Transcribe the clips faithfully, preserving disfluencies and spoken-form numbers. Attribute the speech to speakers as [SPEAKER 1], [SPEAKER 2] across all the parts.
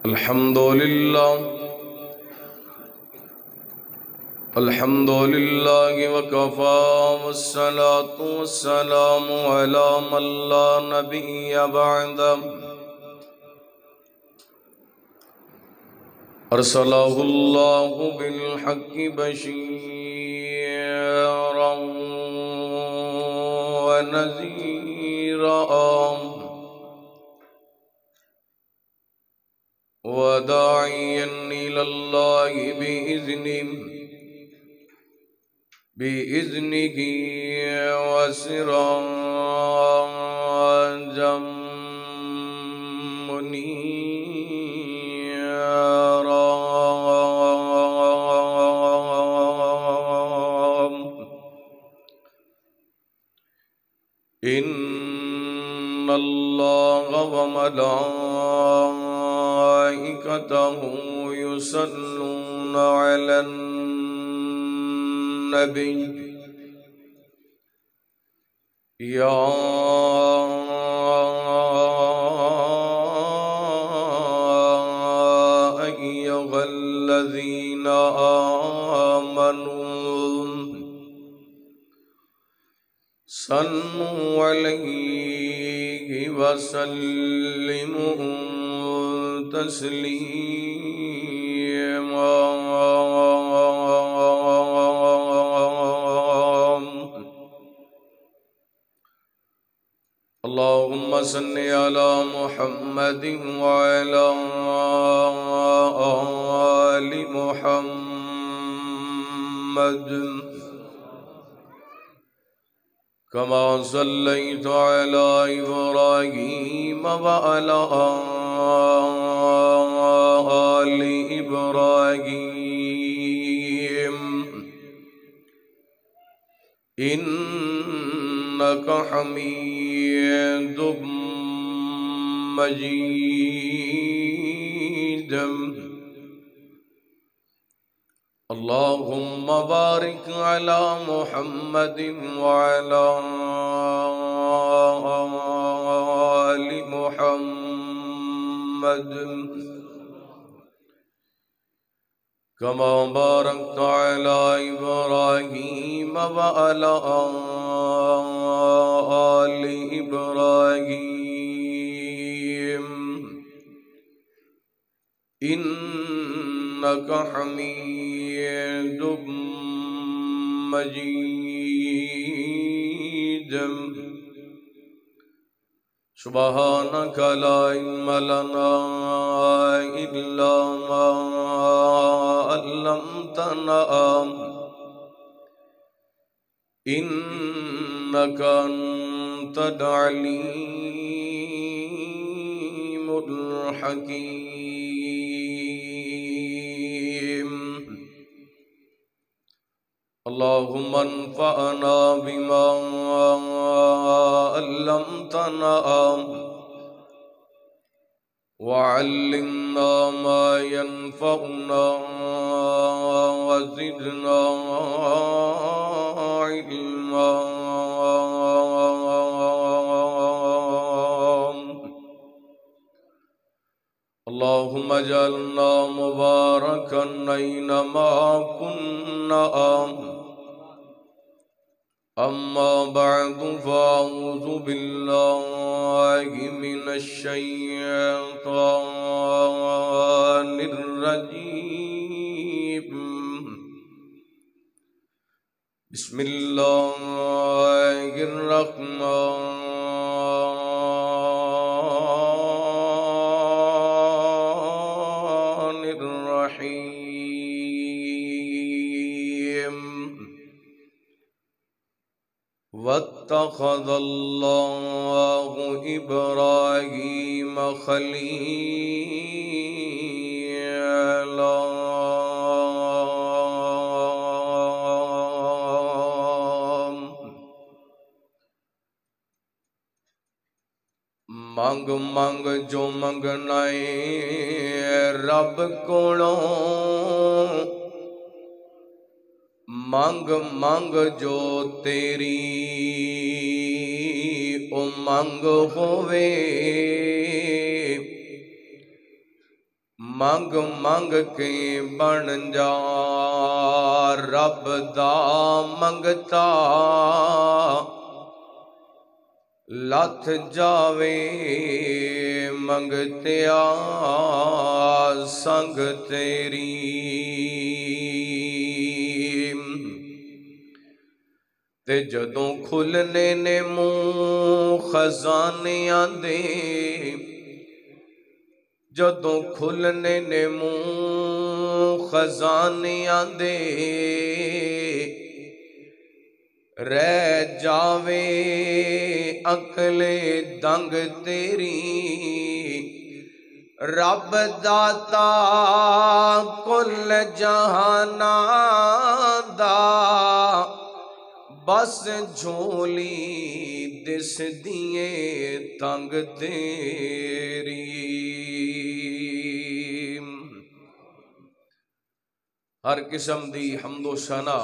[SPEAKER 1] الحمد لله الحمد لله وكفى والصلاة والسلام على من لا نبي بعده أرسله الله بالحق بشيرا ونذيرا وداعيا إلى الله بإذنه بإذنه وسراجا منيرا إن الله وملائكته يصلون على النبي يا أيها الذين آمنوا صلوا عليه وسلموا تسليما اللهم صل على محمد وعلى آل محمد كما صليت على إبراهيم وعلى آل إبراهيم إنك حميد مجيد اللهم بارك على محمد وعلى آل محمد كما باركت على إبراهيم وعلى آل إبراهيم إنك حميد مجيد سبحانك لا علم لنا إلا ما علمتنا إنك أنت العليم الحكيم اللهم انفعنا بما علمتنا وعلمنا ما ينفعنا وزدنا علما اللهم اجعلنا مباركا أينما كنا أما بعد فأعوذ بالله من الشيطان الرجيم بسم الله الرحمن الرحيم واتخذ الله إبراهيم خليلا مانگ مانگ جو منگنا رب کولوں مانگ مانگ جو تیری امنگ ہووے ਮੰਗ ਮੰਗ ਕੇ ਬਣ ਜਾ ਰੱਬ ਦਾ ਮੰਗਤਾ ਲੱਥ ਜਾਵੇ ਮੰਗਤਿਆ ਸੰਗ ਤੇਰੀ ਤੇ ਜਦੋਂ ਖੁੱਲਨੇ ਨੇ ਮੂੰਹ ਖਜ਼ਾਨਿਆਂ ਦੇ ਜਦੋਂ ਖੁੱਲਨੇ ਨੇ ਮੂੰਹ ਖਜ਼ਾਨਿਆਂ ਦੇ ਰਹਿ ਜਾਵੇ ਅਕਲੇ ਦੰਗ ਤੇਰੀ ਰੱਬ ਦਾਤਾ ਕੁੱਲ ਜਹਾਨਾਂ ਦਾ ਬਸ ਝੋਲੀ ਦਿਸਦੀ ਏ ਤੰਗ ਤੇਰੀ ہر قسم دی حمد و ثنا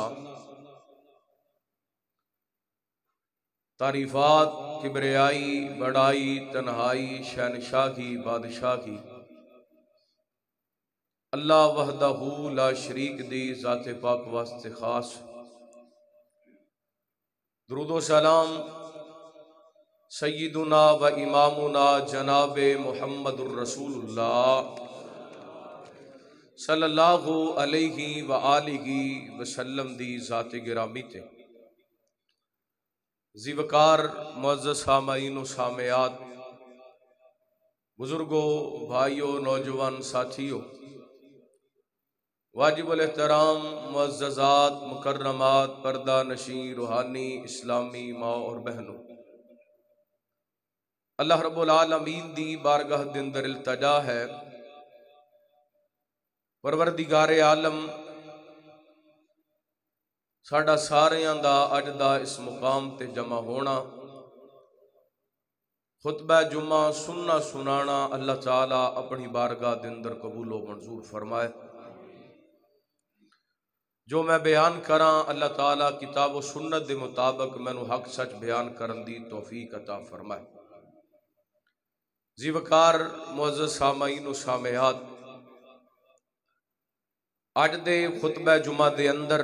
[SPEAKER 1] تعریفات کبریائی بڑائی تنہائی شہنشاہی بادشاہی اللہ وحدہ لا شریک دی ذات پاک واسطے خاص درود و سلام سیدنا و امامنا جناب محمد الرسول اللہ صلی اللہ علیہ وآلہ وسلم دی ذات گرامی تے زیوکار معزز سامعین و سامعات بزرگوں بھائیوں نوجوان ساتھیوں واجب الاحترام معززات مکرمات پردہ نشین روحانی اسلامی ماں اور بہنوں اللہ رب العالمین دی بارگاہ دے اندر التجا ہے پروردگار عالم ساڈا ساریاں دا اج دا اس مقام تے جمع ہونا خطبہ جمعہ سننا سنانا اللہ تعالیٰ اپنی بارگاہ دے اندر قبول و منظور فرمائے جو میں بیان کراں اللہ تعالیٰ کتاب و سنت دے مطابق مینوں حق سچ بیان کرن دی توفیق عطا فرمائے زیوکار معزز سامعین و سامعات آج دے خطبہ جمعہ دے اندر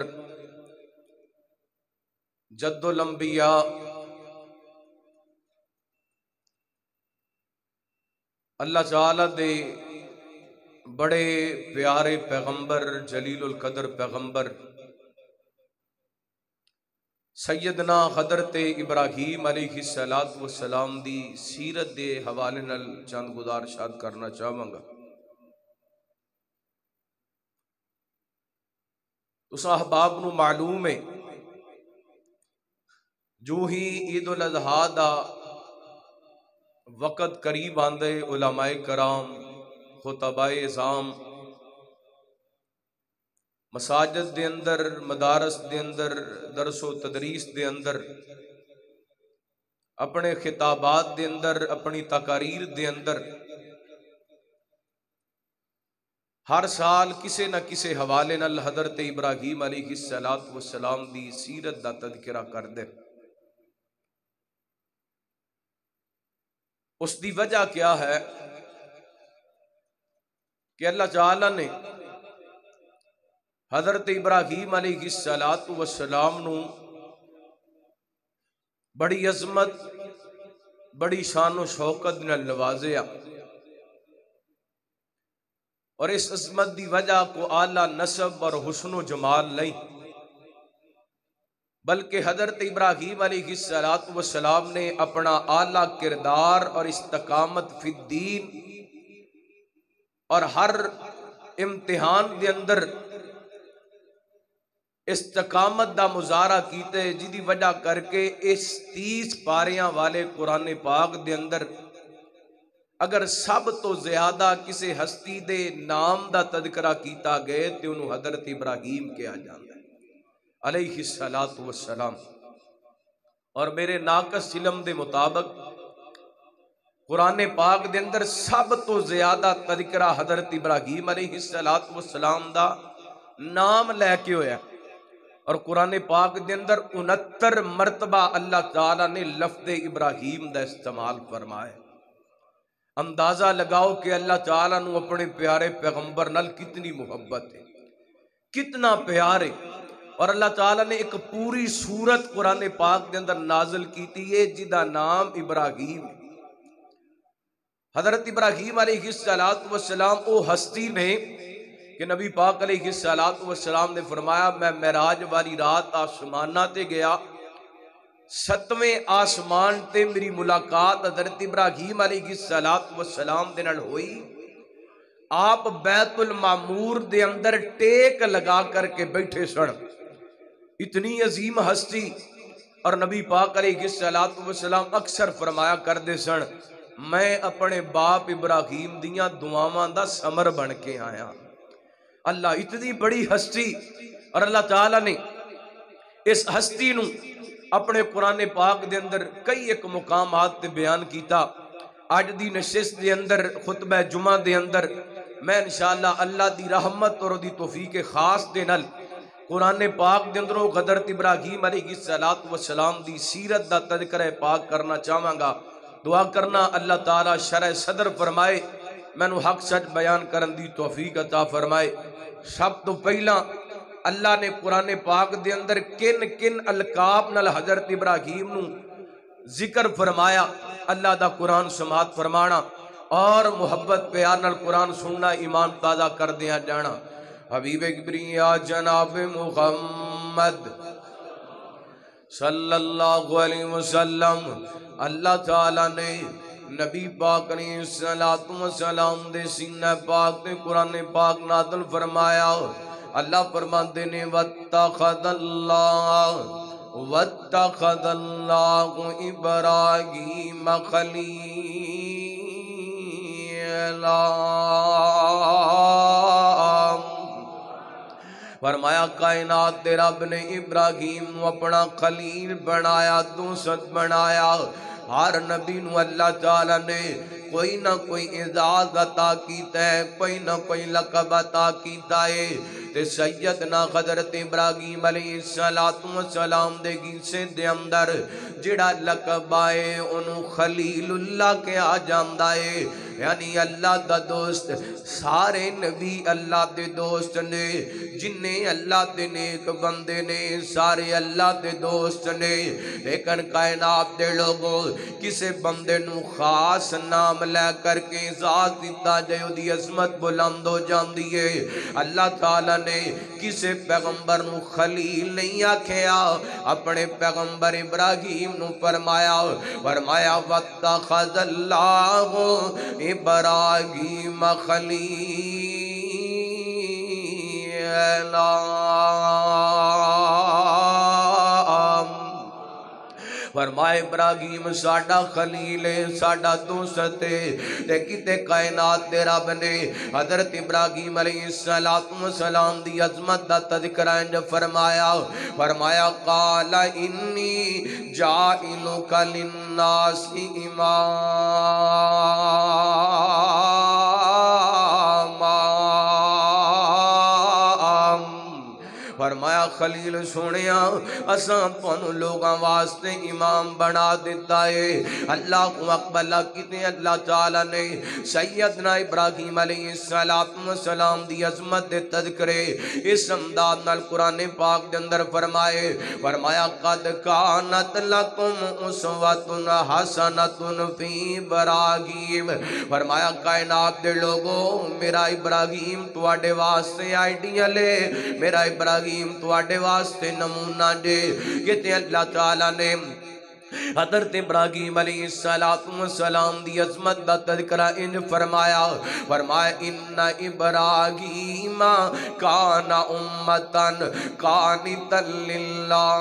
[SPEAKER 1] جد الانبیاء اللہ تعالیٰ دے بڑے پیارے پیغمبر جلیل القدر پیغمبر سیدنا حضرت ابراہیم علیہ السلام دی سیرت دے حوالے نال چند گزارشات کرنا چاہوں گا اس احباب نو معلوم ہے جو ہی عید الاضحیٰ دا وقت قریب آندے علماء کرام خطباء اعظام مساجد دے اندر مدارس دے اندر درس و تدریس دے اندر اپنے خطابات دے اندر اپنی تقاریر دے اندر ہر سال کسے نہ کسے حوالے نال حضرت ابراہیم علیہ السلام دی سیرت دا تذکرہ کر دے اس دی وجہ کیا ہے کہ اللہ تعالیٰ نے حضرت ابراہیم علیہ السلام نو بڑی عظمت بڑی شان و شوکت نال نوازیا اور اس عظمت دی وجہ کو اعلیٰ نسب اور حسن و جمال نہیں بلکہ حضرت ابراہیم علیہ السلام نے اپنا اعلیٰ کردار اور استقامت فی الدین اور ہر امتحان دے اندر استقامت دا مظاہرہ کیتے جدی وجہ کر کے اس تیس پاریاں والے قرآن پاک دے اندر اگر سب تو زیادہ کسی ہستی دے نام دا تذکرہ کیتا گئے تو انہوں حضرت ابراہیم کیا جاندہ ہے علیہ السلام اور میرے ناقص علم دے مطابق قرآن پاک دے اندر سب تو زیادہ تذکرہ حضرت ابراہیم علیہ السلام دا نام لے کے ہویا اور قرآن پاک دے اندر انہتر مرتبہ اللہ تعالیٰ نے لفظ ابراہیم دا استعمال فرمائے اندازہ لگاؤ کہ اللہ تعالیٰ نو اپنے پیارے پیغمبر نال کتنی محبت ہے، کتنا پیار ہے۔ اور اللہ تعالیٰ نے ایک پوری سورت قرآن پاک دے اندر نازل کیتی ہے جدا نام ابراہیم ہے۔ حضرت ابراہیم علیہ السلام او ہستی نے کہ نبی پاک علیہ السلام نے فرمایا میں معراج والی رات آسمانہ تے گیا، ستویں آسمان تے میری ملاقات حضرت ابراہیم علیہ السلام دے نال ہوئی۔ آپ بیت المعمور دے اندر ٹیک لگا کر کے بیٹھے سن، اتنی عظیم ہستی۔ اور نبی پاک علیہ السلام اکثر فرمایا کردے سن میں اپنے باپ ابراہیم دیاں دعاواں دا ثمر بن کے آیا۔ اللہ اتنی بڑی ہستی، اور اللہ تعالیٰ نے اس ہستی نو اپنے قرآن پاک دے اندر کئی ایک مقامات تے بیان کیتا۔ آج دی نشست دے اندر خطبہ جمعہ دے اندر میں انشاءاللہ اللہ دی رحمت اور دی توفیق خاص دے نال قرآن پاک دے اندروں حضرت ابراہیم علیہ السلام دی سیرت دا تذکرہ پاک کرنا چاہواں گا۔ دعا کرنا اللہ تعالیٰ شرح صدر فرمائے، میں نو حق سچ بیان کرن دی توفیق عطا فرمائے۔ سب تو پہلا اللہ نے قرآن پاک دے اندر کن کن القاب نال حضرت ابراہیم نو ذکر فرمایا، اللہ دا قرآن سماعت فرمانا اور محبت پیار نال قرآن سننا ایمان تازہ کر دیا جانا۔ حبیب کبریا جناب محمد صلی اللہ علیہ وسلم، اللہ تعالیٰ نے نبی پاک علیہ السلام دے سینہ پاک دے قرآن پاک نازل فرمایا۔ اللہ فرماندے نے وَاتَّخَذَ اللَّهُ وَاتَّخَذَ اللَّهُ إِبْرَاهِيمَ خَلِيلًا، فرمایا کائنات دے رب نے ابراہیم نو اپنا خلیل بنایا، دوست بنایا۔ ہر نبی نو اللہ تعالیٰ نے کوئی نہ کوئی اعزاز عطا کیتا ہے، کوئی نہ کوئی لقب عطا کیتا ہے۔ تے سیدنا حضرت ابراہیم علیہ السلام دے گیسے دے اندر جڑا لقب آئے انہوں خلیل اللہ کے آ جاندہ ہے، یعنی اللہ دا دوست۔ سارے نبی اللہ دے دوست نے، جنہیں اللہ دے نیک بندے نے سارے اللہ دے دوست نے، لیکن کائنات دے لوگوں کسے بندے نو خاص نام لے کر کے ذات دیتا جائے دی عظمت بلند ہو جاندی ہے۔ اللہ تعالیٰ نے کسے پیغمبر نو خلیل نہیں آکھیا، اپنے پیغمبر ابراہیم نو فرمایا فرمایا وَاتَّخَذَ اللَّهُ ابراہیم خلیلا، فرمائے ابراہیم ساڈا خلیل ہے، ساڈا دوست ہے۔ تے کتے کائنات دے رب نے حضرت ابراہیم علیہ السلام دی عظمت دا تذکرہ انج فرمایا فرمایا قال انی جائلک للناس اماما، فرمایا خلیل سنیا اساں تانوں لوگاں واسطے امام بنا دیتا ہے۔ اللہ اکبر کتنے اللہ تعالیٰ نے سیدنا ابراہیم علیہ السلام دی عظمت دے تذکرے اس امداد نال قرآن پاک دے اندر فرمائے فرمایا قد کانت لکم اسوۃ حسنۃ فی ابراہیم، فرمایا کائنات دے لوگوں میرا ابراہیم تواڈے واسطے آئیڈیل ہے، میرا ابراہیم تو آڈے واسطے نمونہ دے۔ کہتے اللہ تعالیٰ نے حضرت ابراہیم علیہ السلام دی عظمت دا تذکرہ انج فرمایا فرمایا ان ابراہیم کان امتن قانتا للہ،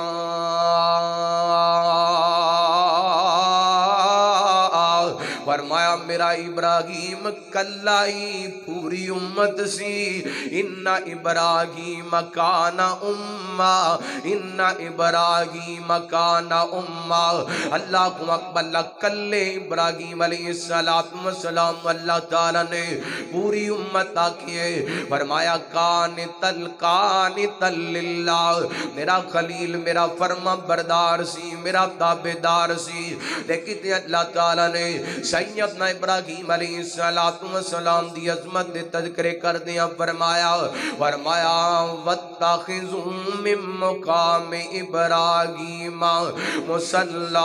[SPEAKER 1] فرمایا میرا ابراہیم کلائی پوری امت سی۔ ان ابراہیم کان امہ، ان ابراہیم کان امہ، اللہ کو اکبر کلے ابراہیم علیہ السلام اللہ تعالیٰ نے پوری امت آکھیے فرمایا قانتل قانتل للہ، میرا خلیل میرا فرما بردار سی، میرا تابدار سی۔ لیکن اللہ تعالیٰ نے سیدنا ابراہیم علیہ السلام دی عظمت دے تذکرے کر دیا فرمایا فرمایا وَاتَّخِذُوا مِن مُقَامِ ابراہیم مصلی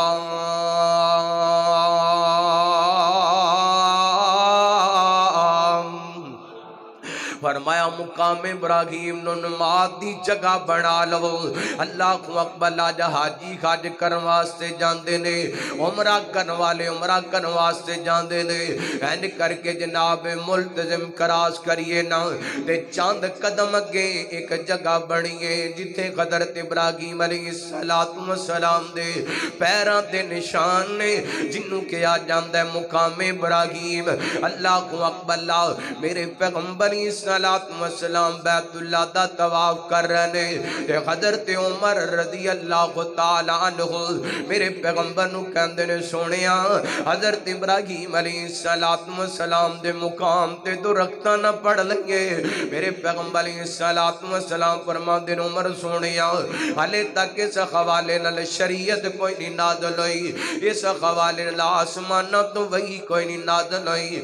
[SPEAKER 1] فرمایا مقام ابراہیم نو نماز دی جگہ بنا لو اللہ کو اکبر آجا حاجی خاج کرن واسطے جاندے نے عمرہ کرن والے عمرہ کرن واسطے جاندے نے اینڈ کر کے جناب ملتزم کراس کریے نا تے چاند قدم اگے ایک جگہ بنیے جتھے حضرت ابراہیم علیہ السلام دے پیران دے نشان نے جنوں کیا جاندہ مقام ابراہیم اللہ کو اکبر اللہ میرے پیغمبر السلام بیت اللہ دا طواف کر رہے ہیں حضرت عمر رضی اللہ تعالیٰ عنہ میرے پیغمبر نو کہندے نے سونیا حضرت ابراہیم علیہ السلام دے مقام تے تو رکھتا نہ پڑھ لگے میرے پیغمبر علیہ السلام فرماندے نے عمر سونیا حالے تک اس حوالے نال شریعت کوئی نہیں نازل ہوئی اس حوالے نال آسمان تو وہی کوئی نہیں نازل ہوئی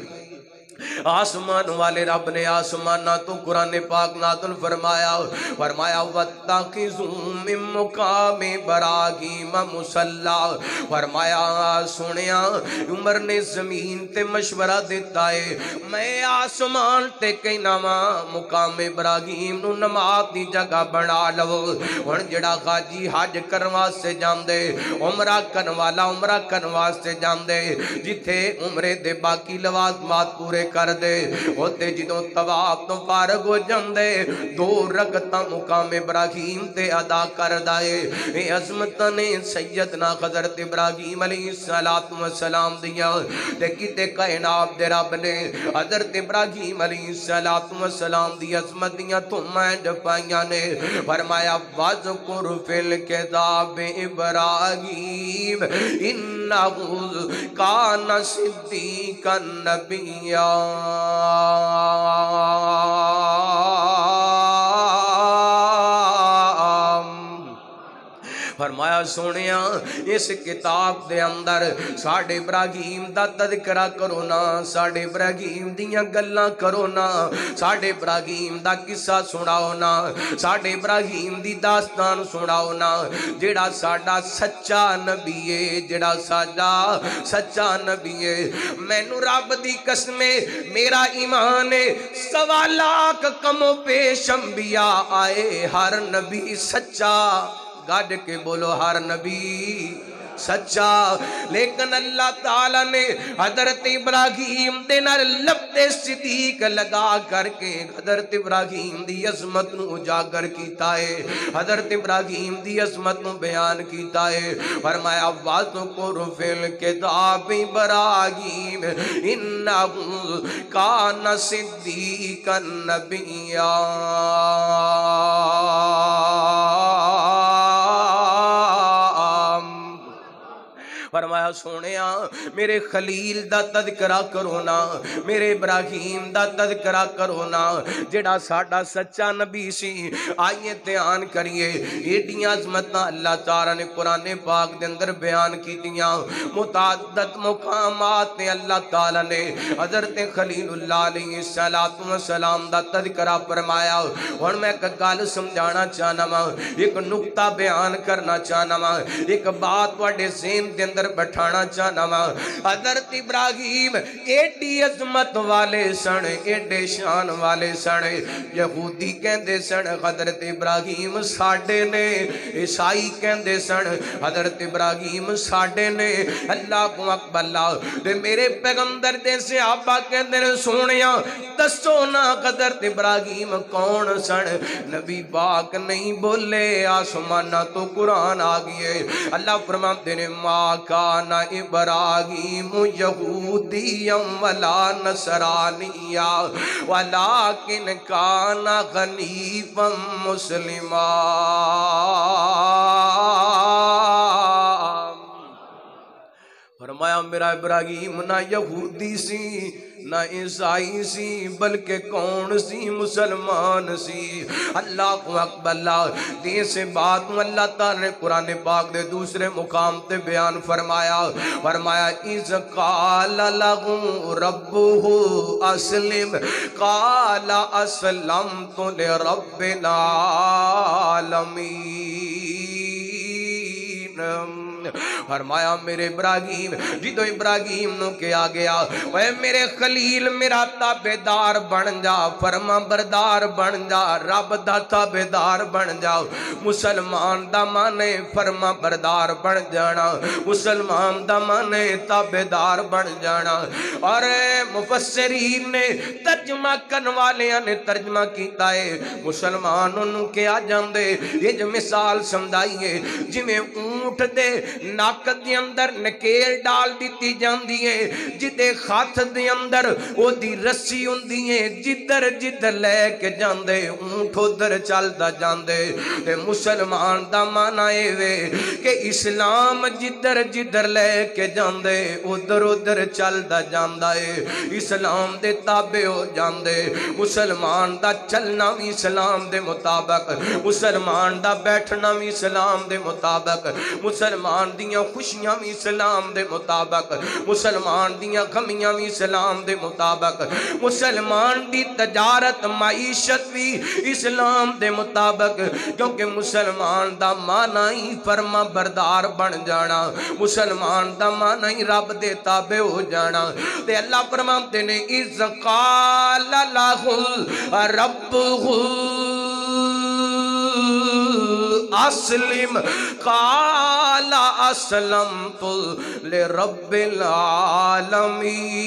[SPEAKER 1] آسمان والے رب نے آسمانہ تو قرآن پاک نازل فرمایا فرمایا وَاتَّخِذُوا مِن مُقَامِ ابراہیم مُصَلَّى فرمایا سنیا عمر نے زمین تے مشورہ دیتا ہے میں آسمان تے کہنا ماں مقام ابراہیم نو نماز دی جگہ بنا لو ہن جڑا حاجی حج کرن واسطے جاندے عمرہ کرن والا عمرہ کرن واسطے جاندے جتھے عمرے دے باقی لوازمات پورے کر دے ہوتے جدوں طواف تو فارغ ہو جاندے دو رکعتاں مقام ابراہیم تے ادا کر دائے اے عظمت نے سیدنا حضرت ابراہیم علیہ السلام دیا تے کتے کائنات دے رب نے حضرت ابراہیم علیہ السلام دی عظمت دیا تو مینڈ پائیاں نے فرمایا وَذْكُرْ فِي الْكِتَابِ ابراہیم انہو کان صدیقا نبیّا فرمایا سونیا اس کتاب دے اندر ساڑھے ابراہیم دا تذکرہ کرو نا ساڑھے ابراہیم دیاں گلاں کرو نا ساڑھے ابراہیم دا قصہ سناؤ نا ساڑھے ابراہیم دی داستان سناؤ نا جڑا ساڑھا سچا نبی ہے جڑا ساڑھا سچا نبی ہے میں نو رب دی قسمیں میرا ایمان ہے سوا لاکھ کم و پیش انبیاء آئے ہر نبی سچا گاڑ کے بولو ہر نبی سچا لیکن اللہ تعالیٰ نے حضرت ابراہیم دے نال لفظ صدیق لگا کر کے حضرت ابراہیم دی عظمت نو اجاگر کیتا ہے حضرت ابراہیم دی عظمت نو بیان کیتا ہے فرمایا وَذْكُرْ فِي الْكِتَابِ ابراہیم انہو کان صدیقا نبیّا فرمایا سونیا میرے خلیل دا تذکرہ کرو نا میرے ابراہیم دا تذکرہ کرو نا جڑا ساڑھا سچا نبی سی آئیے تیان کریے ایڈیاں عظمتاں اللہ تعالیٰ نے قرآن پاک دے اندر بیان کی دیاں متعدد مقامات نے اللہ تعالیٰ نے حضرت خلیل اللہ علیہ السلام دا تذکرہ فرمایا اور میں ایک گل سمجھانا چاہنا ماں ایک نقطہ بیان کرنا چاہنا ماں ایک بات واڑے ذہن دے اندر بٹھانا چاہنا ماں حضرت ابراہیم ایڈی عظمت والے سن ایڈے شان والے سن یہودی کہندے سن حضرت ابراہیم ساڑھے نے عیسائی کہندے سن حضرت ابراہیم ساڑھے نے اللہ کو اکبر اللہ دے میرے پیغمبر دے صحابہ کہندے نے سونیاں دسو نا حضرت ابراہیم کون سن نبی پاک نہیں بولے آسمانہ تو قرآن آگئے اللہ فرماتے نے ماں کان ابراہیم یہودیا ولا نصرانیا ولیکن کان حنیفا مسلما فرمایا میرا ابراہیم نہ یہودی سی نہ عیسائی سی بلکہ کون سی مسلمان سی۔ اللہ اکبر۔ اللہ دین سے بات اللہ تعالی نے قرآن پاک دے دوسرے مقام تے بیان فرمایا فرمایا اِذْ قَالَ لَهُ رَبُّهُ أَسْلِمْ قَالَ أَسْلَمْتُ لِرَبِّ الْعَالَمِينَ۔ فرمایا میرے ابراہیم جدو ابراہیم نو کیا گیا اے میرے خلیل میرا تابعدار بن جا، فرما بردار بن جا، رب دا تابعدار بن جا۔ مسلمان دا مانے فرما بردار بن جانا، مسلمان دا مانے تابعدار بن جانا۔ اور مفسرین نے ترجمہ کرن والیاں نے ترجمہ کیتا ہے مسلمان انہوں کیا جاندے یہ جو مثال سمجھائیے جی میں اونٹ دے ناک دے اندر نکیل ڈال دیتی جاندی ہے، جدے خاتھ دے اندر او دی رسی ہوندی ہے، جدر جدر لے کے جاندے اونٹ ادھر چلدا جاندے۔ تے مسلمان دا معنی وے کہ اسلام جدر جدر لے کے جاندے ادھر ادھر چلدا جاندا ہے، اسلام دے تابع ہو جاندے۔ مسلمان دا چلنا بھی اسلام دے مطابق، مسلمان دا بیٹھنا بھی اسلام دے مطابق، مسلمان دیاں خوشیاں بھی اسلام دے مطابق، مسلمان دیاں غمیاں بھی اسلام دے مطابق، مسلمان دی تجارت معیشت بھی اسلام دے مطابق، کیونکہ مسلمان دا معنی ہی فرما بردار بن جانا، مسلمان دا معنی ہی رب دے تابع ہو جانا۔ تے اللہ فرماتے نے اِذْ قَالَ لَهُ رَبُّهُ اسلم قال اسلمت لرب العالمین۔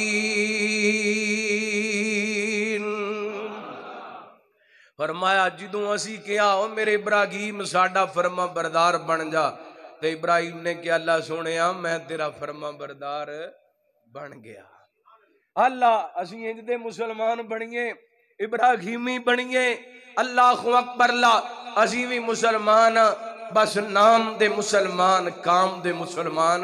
[SPEAKER 1] فرمایا جدوں اسی کیا او میرے ابراہیم ساڈا فرما بردار بن جا، تے ابراہیم نے کیا اللہ سونیا میں تیرا فرما بردار بن گیا۔ اللہ اسی انج دے مسلمان بنیے، ابراہیمی بنیے، اللہ اکبر۔ اللہ اسی بھی مسلمان بس نام دے مسلمان کام دے مسلمان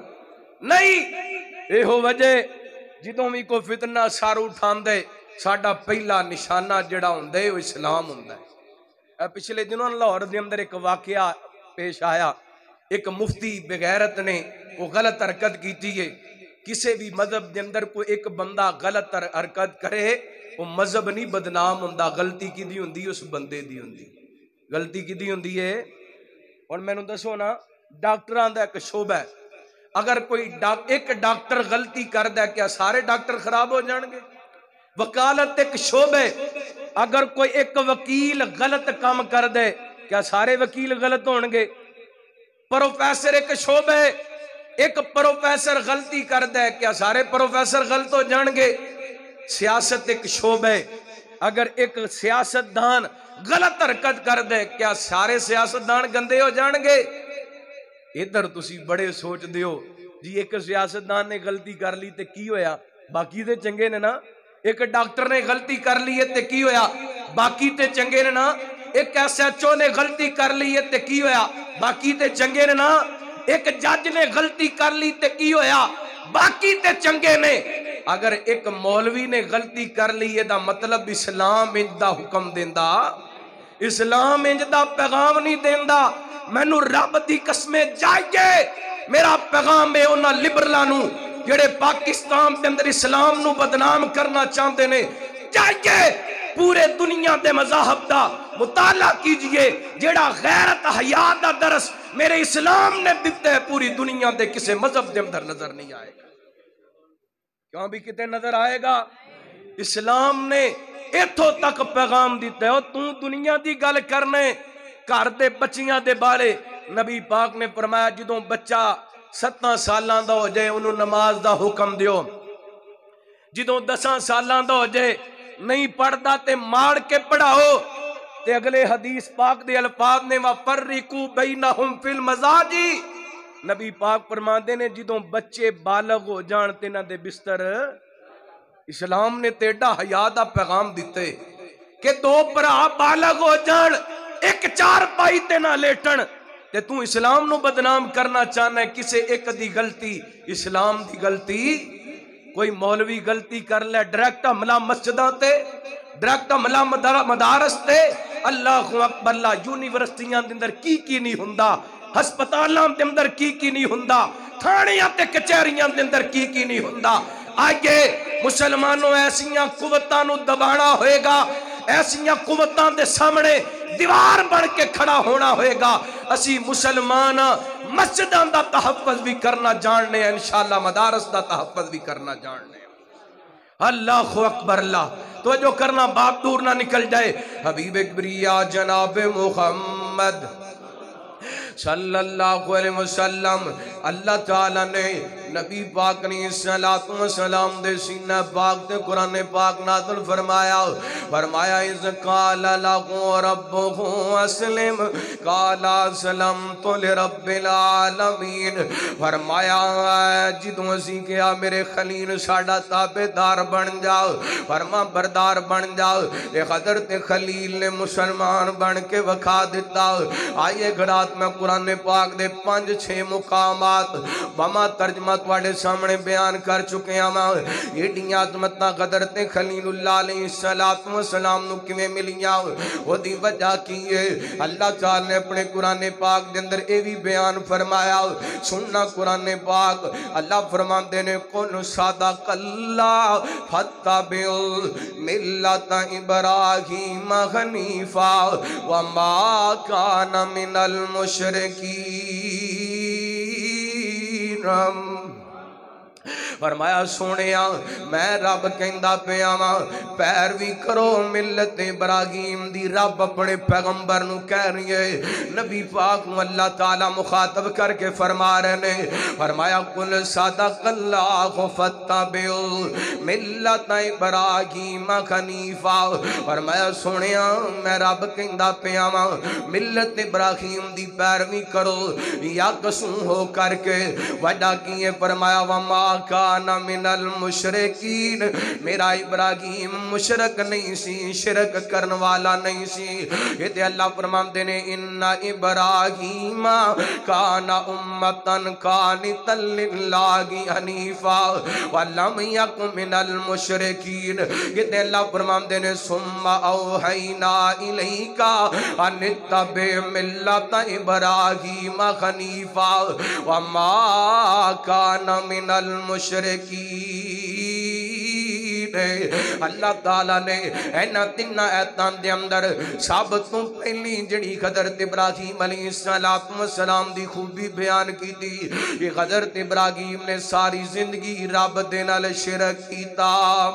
[SPEAKER 1] نہیں۔ اے ہو وجہ جدوں بھی کوئی فتنہ سار اٹھاندے ساڈا پہلا نشانہ جڑا ہوندے وہ اسلام ہوندا ہے۔ پچھلے دنوں لاہور دے اندر ایک واقعہ پیش آیا، ایک مفتی بغیرت نے وہ غلط حرکت کیتی ہے۔ کسی بھی مذہب دے اندر کوئی ایک بندہ غلط حرکت کرے وہ مذہب نہیں بدنام ہوندا، غلطی کی دی ہوندی اس بندے دی ہوندی، غلطی کی دی ہوندی ہے۔ اور میں نے دسو نا ڈاکٹران دا ایک شعبہ ہے، اگر کوئی ڈاک ایک ڈاکٹر غلطی کر دے کیا سارے ڈاکٹر خراب ہو جان گے؟ وکالت ایک شعبہ، اگر کوئی ایک وکیل غلط کام کر دے کیا سارے وکیل غلط ہون گے؟ پروفیسر ایک شعبہ، ایک پروفیسر غلطی کر دے کیا سارے پروفیسر غلط ہو جان گے؟ سیاست ایک شعبہ، اگر ایک سیاستدان غلط حرکت کر دے کیا سارے سیاستدان گندے ہو جان گے؟ ادھر تسی بڑے سوچ دیو جی ایک سیاستدان نے غلطی کر لی تے کی ہویا باقی تے چنگے نے نا، ایک ڈاکٹر نے غلطی کر لی ہے تے کی ہویا باقی تے چنگے نے نا، ایک ایس ایچ او نے غلطی کر لی ہے تے کی ہویا باقی تے چنگے نے نا، ایک جج نے غلطی کر لی تے کی ہویا باقی تے چنگے نے۔ اگر ایک مولوی نے غلطی کر لی ہے دا مطلب اسلام انج دا حکم دیندا، اسلام انج دا پیغام نہیں دیندا۔ مینوں رب دی قسمیں جائیے میرا پیغام ہے انہاں لبرلانوں جڑے پاکستان دے اندر اسلام نو بدنام کرنا چاہتے نے، جائیے پورے دنیا دے مذاہب دا مطالعہ کیجئے، جڑا غیرت حیا دا درس میرے اسلام نے دیتا ہے پوری دنیا دے کسے مذہب دے اندر نظر نہیں آئے گا۔ کیوں بھی کتے نظر آئے گا؟ اسلام نے ایتھوں تک پیغام دیتا ہے، تو دنیا دی گل کرنے گھر دے بچیاں دے بارے نبی پاک نے فرمایا جدوں بچہ ستاں سالاں دا ہو جائے انہوں نماز دا حکم دیو، جدوں دساں سالاں دا ہو جائے نہیں پڑھدا تے مار کے پڑھاؤ۔ تے اگلے حدیث پاک دے الفاظ نے وَفَرِّقُوا بَيْنَهُمْ فِي الْمَضَاجِعِ، نبی پاک فرماندے نے جدوں بچے بالغ ہو جان تے نہ دے بستر، اسلام نے تیڈا حیا دا پیغام دیتے کہ دو برا بالغ ہو جان ایک چار پائی تے نہ لیٹن، تے تو اسلام نو بدنام کرنا چاہنا ہے کسے ایک دی غلطی اسلام دی غلطی کوئی مولوی غلطی کر لے ڈائریکٹ حملہ مسجداں تے، ڈائریکٹ حملہ مدارس تے، اللہ اکبر اللہ، یونیورسٹیاں دے اندر کی کی نہیں ہوندا، ہسپتالاں دے اندر کی کی نہیں ہوندا، تھانیاں تے کچہریاں دے اندر کی کی نہیں ہوندا۔ آئیے مسلمانوں ایسیاں قوتاں نو دبانا ہوئے گا، ایسیاں قوتاں دے سامنے دیوار بن کے کھڑا ہونا ہوئے گا۔ اسی مسلمان مسجداں دا تحفظ بھی کرنا جاننے ہیں، انشاءاللہ مدارس دا تحفظ بھی کرنا جاننے ہیں۔ اللہ اکبر اللہ، تو جو کرنا بات دور نہ نکل جائے۔ حبیب کبریا جناب محمد صلی اللہ علیہ وسلم، اللہ تعالیٰ نے نبی پاک نے صلاۃ و سلام دے سینہ پاک تے قرآن پاک نازل فرمایا، فرمایا اذ قال لہ ربہ اسلم قال اسلمت لرب العالمین، فرمایا جدوں اسی کیا میرے خلیل ساڈا تابعدار بن جاؤ، فرما بردار بن جاؤ، ایک حضرت خلیل نے مسلمان بن کے وکھا دیتا۔ آئیے گھرات میں قرآن پاک دے پانچ چھ مقامات بما ترجمہ تواڈے سامنے بیان کر چکے ہیں۔ ایڈیاں عظمتاں حضرت خلیل اللہ علیہ السلام نو کیویں ملیاں، او دی وجہ کی ہے اللہ تعالی نے اپنے قرآن پاک دے اندر اے بھی بیان فرمایا۔ سننا قرآن پاک، اللہ فرماندے نے قل صدق اللہ فاتبعوا ملۃ ابراہیم حنیفا وما کان من المشرکین۔ فرمایا سونیا میں رب کہندا پیا واں پیروی کرو ملت ابراہیم دی، رب اپنے پیغمبر نو کہہ رہی ہے، نبی پاک نو اللہ تعالی مخاطب کر کے فرما رہے نے، فرمایا قل صدق اللہ فاتبعوا ملت ابراہیم حنیفا، فرمایا سونیا میں رب کہندا پیا واں ملت ابراہیم دی پیروی کرو یا قسم ہو کر کے، وجہ کی ہے فرمایا وما کان من المشرکین، میرا ابراہیم مشرک نہیں سی، شرک کرن والا نہیں سی۔ یہ تے اللہ فرماندے نے ان ابراہیم کان امتا قانتا للہ حنیفا ولم یک من المشرکین۔ یہ تے اللہ فرماندے نے ثم اوحینا الیک ان اتبع ملت ابراہیم حنیفا وما کان من المشرکین۔ اللہ تعالیٰ نے اینا تینہ ایتان دے اندر ثابت تو پہلی جڑی حضرت ابراہیم علیہ السلام دی خوبی بیان کی تھی، کہ حضرت ابراہیم نے ساری زندگی رب دے نال شرک کیتا،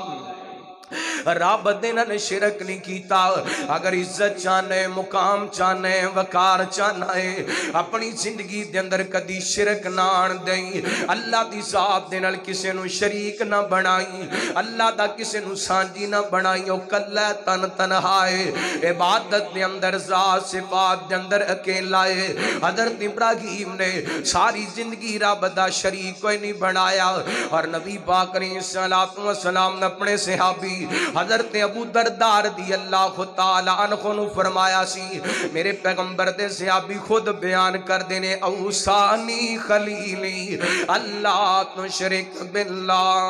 [SPEAKER 1] رب دے نال شرک نہیں کیتا۔ اگر عزت چاہنے، مقام چاہنے، وقار چاہنے، اپنی زندگی دے اندر کدی شرک نہ آن دیں، اللہ دی ذات دے نال کسے نو شریک نہ بنائی، اللہ دا کسے نو سانجی نہ بنائی، او کلہ تن تنہائے عبادت دے اندر، ذات صفات دے اندر اکیلا ہے۔ حضرت ابراہیم نے ساری زندگی رب دا شریک کوئی نہیں بنایا، اور نبی پاک علیہ السلام نے اپنے صحابی حضرت ابو دردار دی اللہ تعالیٰ عنہ نو فرمایا سی، میرے پیغمبر دے صحابی خود بیان کر دینے، اوسانی خلیلی اللہ تشرک باللہ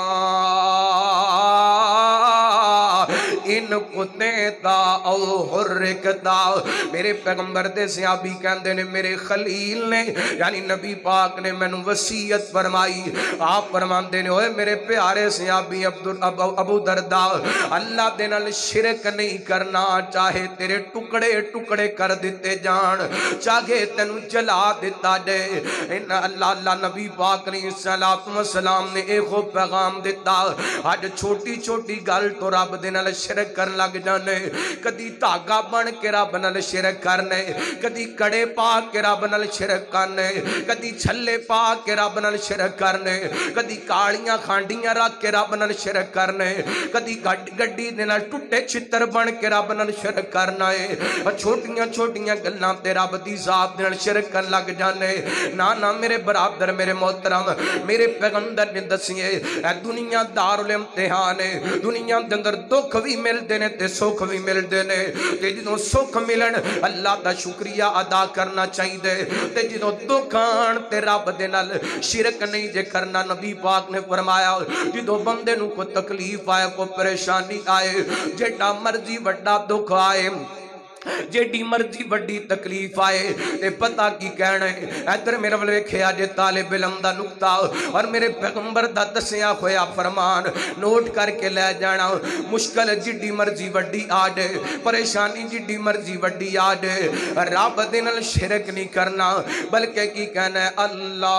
[SPEAKER 1] ان کتیتا او حرکتا۔ میرے پیغمبر دے صحابی کہندے نے میرے خلیل نے یعنی نبی پاک نے میں نو وصیت فرمائی، آپ فرماندے نے ہوئے میرے پیارے صحابی ابو دردہ، اللہ دے نال شرک نہیں کرنا، چاہے تیرے ٹکڑے ٹکڑے کر دیتے جان، چاہے تینو جلا دیتا جائے، ان اللہ اللہ نبی پاک علیہ السلام نے ایک پیغام دیتا، آج چھوٹی چھوٹی گل تو رب دے نال شرک کرن لگ جانے، کدی دھاگا بن کے رب نال شرک کرنے، کدی کڑے پا کے رب نال شرک کرنے، کدی چھلے پا کے رب نال شرک کرنے، کدی کالیاں کھانڈیاں رکھ کے رب نال شرک کرنے، کدی گڈی دے نال ٹوٹے چھتر بن کے رب نال شرک کرنا ہے، چھوٹیاں چھوٹیاں گلاں تے رب دی ذات دے نال شرک کرن لگ جانے۔ نا نا میرے برادر میرے محترم، میرے پیغمبر نے دسیے اے دنیا دار الامتحان ہے، دنیا دے اندر دکھ بھی ملتے نے تے سکھ بھی ملتے نے تے جدوں سکھ ملن اللہ دا شکریہ ادا کرنا چاہیے تے جدوں دکھ آن تے رب دے نال شرک نہیں جے کرنا نبی پاک نے فرمایا جدوں بندے نو کوئی تکلیف آئے کوئی پریشانی آئے جیڑا مرضی بڑا دکھ آئے جیڑی مرضی بڑی تکلیف آئے تے پتہ کی کہنا ہے ادھر میرے ول ویکھیا جے طالب علم دا نقطہ اور میرے پیغمبر دا دسیا ہویا فرمان نوٹ کر کے لے جانا مشکل جیڑی مرضی بڑی آ جائے پریشانی جیڑی مرضی بڑی آ جائے رب دے نال شرک نہیں کرنا بلکہ کی کہنا ہے اللہ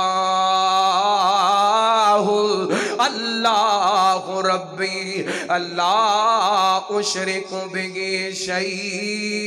[SPEAKER 1] اللہ ربی اللہ اشرک بہ شیئا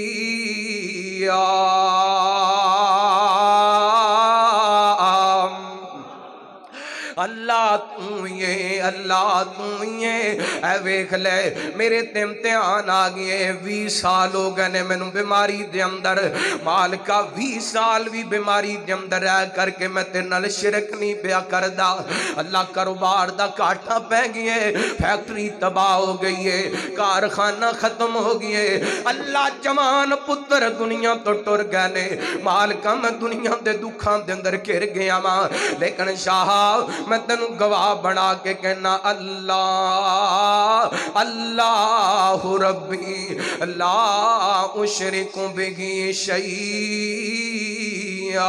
[SPEAKER 1] اللہ تو یہ اللہ تو یہ اے ویکھ لے میرے تے امتحان آ گئے وی سال ہو گئے نے مینوں بیماری دے اندر مالکا وی سال بھی بیماری دے اندر رہ کر کے میں تے نال شرک نہیں پیا کردا اللہ کاروبار دا گھاٹا پہ گیا فیکٹری تباہ ہو گئی ہے کارخانہ ختم ہو گئے اللہ جوان پتر دنیا تو ٹر گئے نے مالکا میں دنیا دے دکھاں دے اندر گھر گیا ماں لیکن شاہ میں تینوں گواہ بنا کے کہنا اللہ اللہ ربی لا اشرک بہ شیئا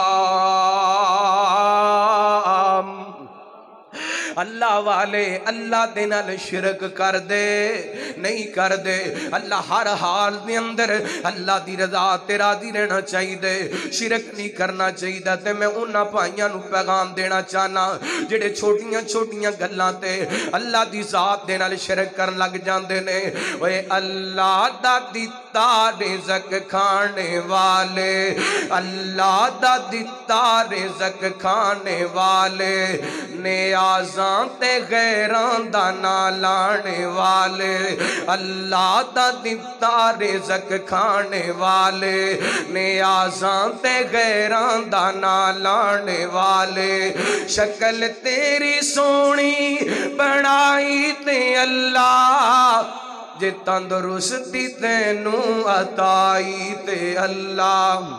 [SPEAKER 1] اللہ والے اللہ دے نال شرک کر دے نہیں کر دے اللہ ہر حال دے اندر اللہ دی رضا تے راضی رہنا چاہیے دے شرک نہیں کرنا چاہیے تے میں انہاں بھائیاں نو پیغام دینا چاہنا جڑے چھوٹیاں چھوٹیاں گلاں تے اللہ دی ذات دے نال شرک کرن لگ جاندے نے اوے اللہ دا دتا رزق کھانے والے اللہ دا دتا رزق کھانے والے نیاز تے غیران دا نہ لانے والے اللہ دا دتا رزق کھانے والے نیازاں تے غیران دا نہ لانے والے شکل تیری سونی بنائی تے اللہ جے تندرستی تینوں عطائی تے اللہ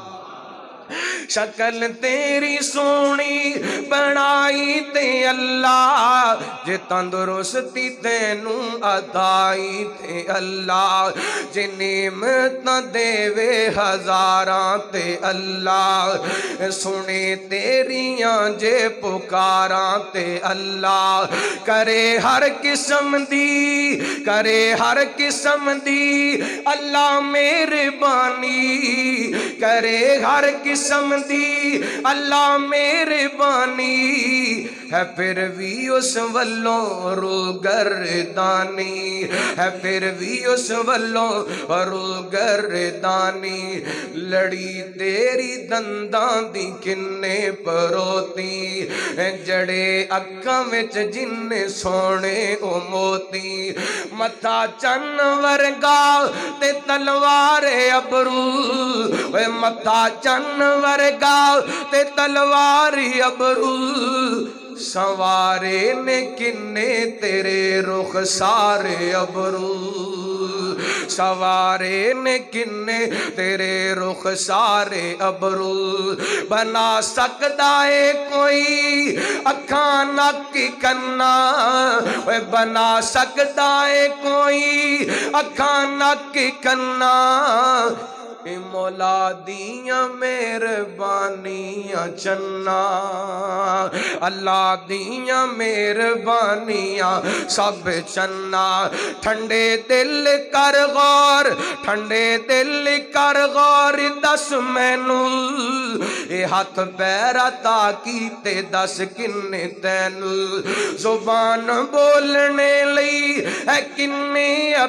[SPEAKER 1] شکل تیری سونی بنائی تے اللہ جے تندرستی تینوں عطائی تے اللہ جے نعمت دے وے ہزاراں تے اللہ سنے تیریاں جے پکاراں تے اللہ کرے ہر قسم دی کرے ہر قسم دی اللہ مہربانی کرے ہر قسم دی اللہ مہربانی ہے پھر بھی اس ولوں رو گردانی ہے پھر بھی اس ولوں رو گردانی لڑی تیری دنداں دی کنے پروتی جڑے اکھاں وچ جن سونے او موتی متھا چن ورگا تے تلوار ابرو اے متھا چن ورگا تے تلواری ابرو سوارے نے کنے تیرے رخ سارے ابرو سوارے نے کنے تیرے رخ سارے ابرو بنا سکتا ہے کوئی اکھاں نک کنا بنا سکتا ہے کوئی اکھاں نک کنا مولا دیاں مہربانیاں چنا اللہ دیاں مہربانیاں سب چنا ٹھنڈے دل کر غور ٹھنڈے دل کر غور دس مینو اے ہاتھ پیر عطا کیتے دس کنے تینو زبان بولنے لئی اے کنے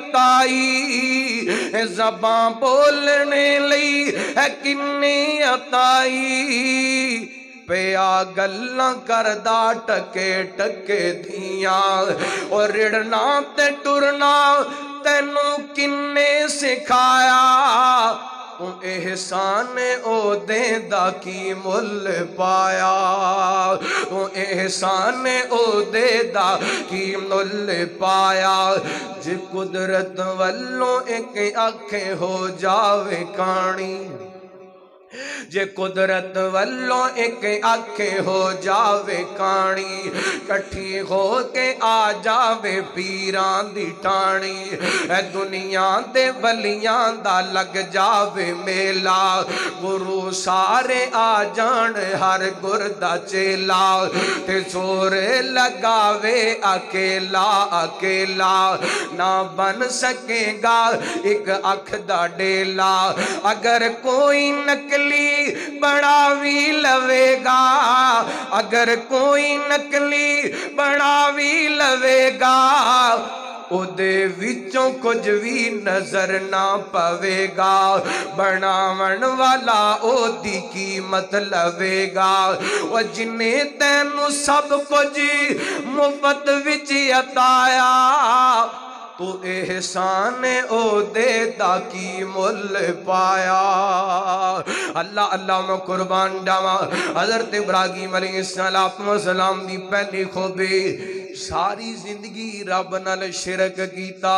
[SPEAKER 1] عطائی زبان بولنے لئی ہے کنے عطائی پیا گلاں کردہ ٹکے ٹکے دیاں اور رڑنا تے ٹرنا تینوں کنے سکھایا تو احسان او دیندا کی مل پایا تو احسان او دیندا کی مل پایا جے قدرت والوں ایک آنکھیں ہو جاوے کانی جے قدرت والوں ایک آنکھیں ہو جاوے کانی کٹھی ہو کے آ جاوے پیران دی ٹانی اے دنیا دے ولیاں دا لگ جاوے میلا گرو سارے آ جان ہر گردہ چیلا تے سورے لگاوے اکیلا اکیلا نہ بن سکے گا ایک اکھ دا ڈیلا اگر کوئی نکلی بڑاوی لوے گا اگر کوئی نکلی بڑاوی لوے گا او دے وچوں کچھ بھی نظر نہ پوے گا بناون والا او دی قیمت لوے گا وہ جنہیں تینوں سب کچھ مفت وچ عطایا تو احسان او دے دا کی مل پایا اللہ اللہ میں قربان جاواں حضرت ابراہیم علیہ السلام دی پہلی خوبی ساری زندگی رب نال شرک کیتا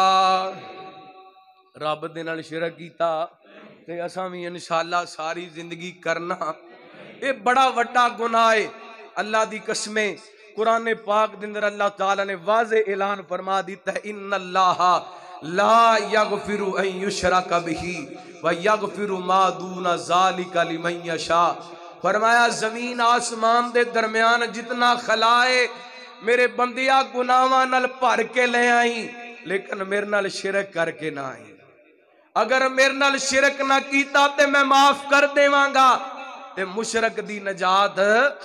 [SPEAKER 1] رب دے نال شرک کیتا تے اساں وی انشاءاللہ ساری زندگی کرنا اے بڑا وڈا گناہ ہے اللہ دی قسمیں قرآن پاک دندر اللہ تعالیٰ نے واضح اعلان فرما دیتا ہے ان اللہ لا یغفر ان یشرک بہ ویغفر ما دون ذالک لمن یشاء فرمایا زمین آسمان دے درمیان جتنا خلائے میرے بندیا گناہاں نال بھر کے لے آئیں لیکن میرے نال شرک کر کے نہ آئیں اگر میرے نال شرک نہ کیتا تے میں معاف کر دیواں گا تے مشرک دی نجات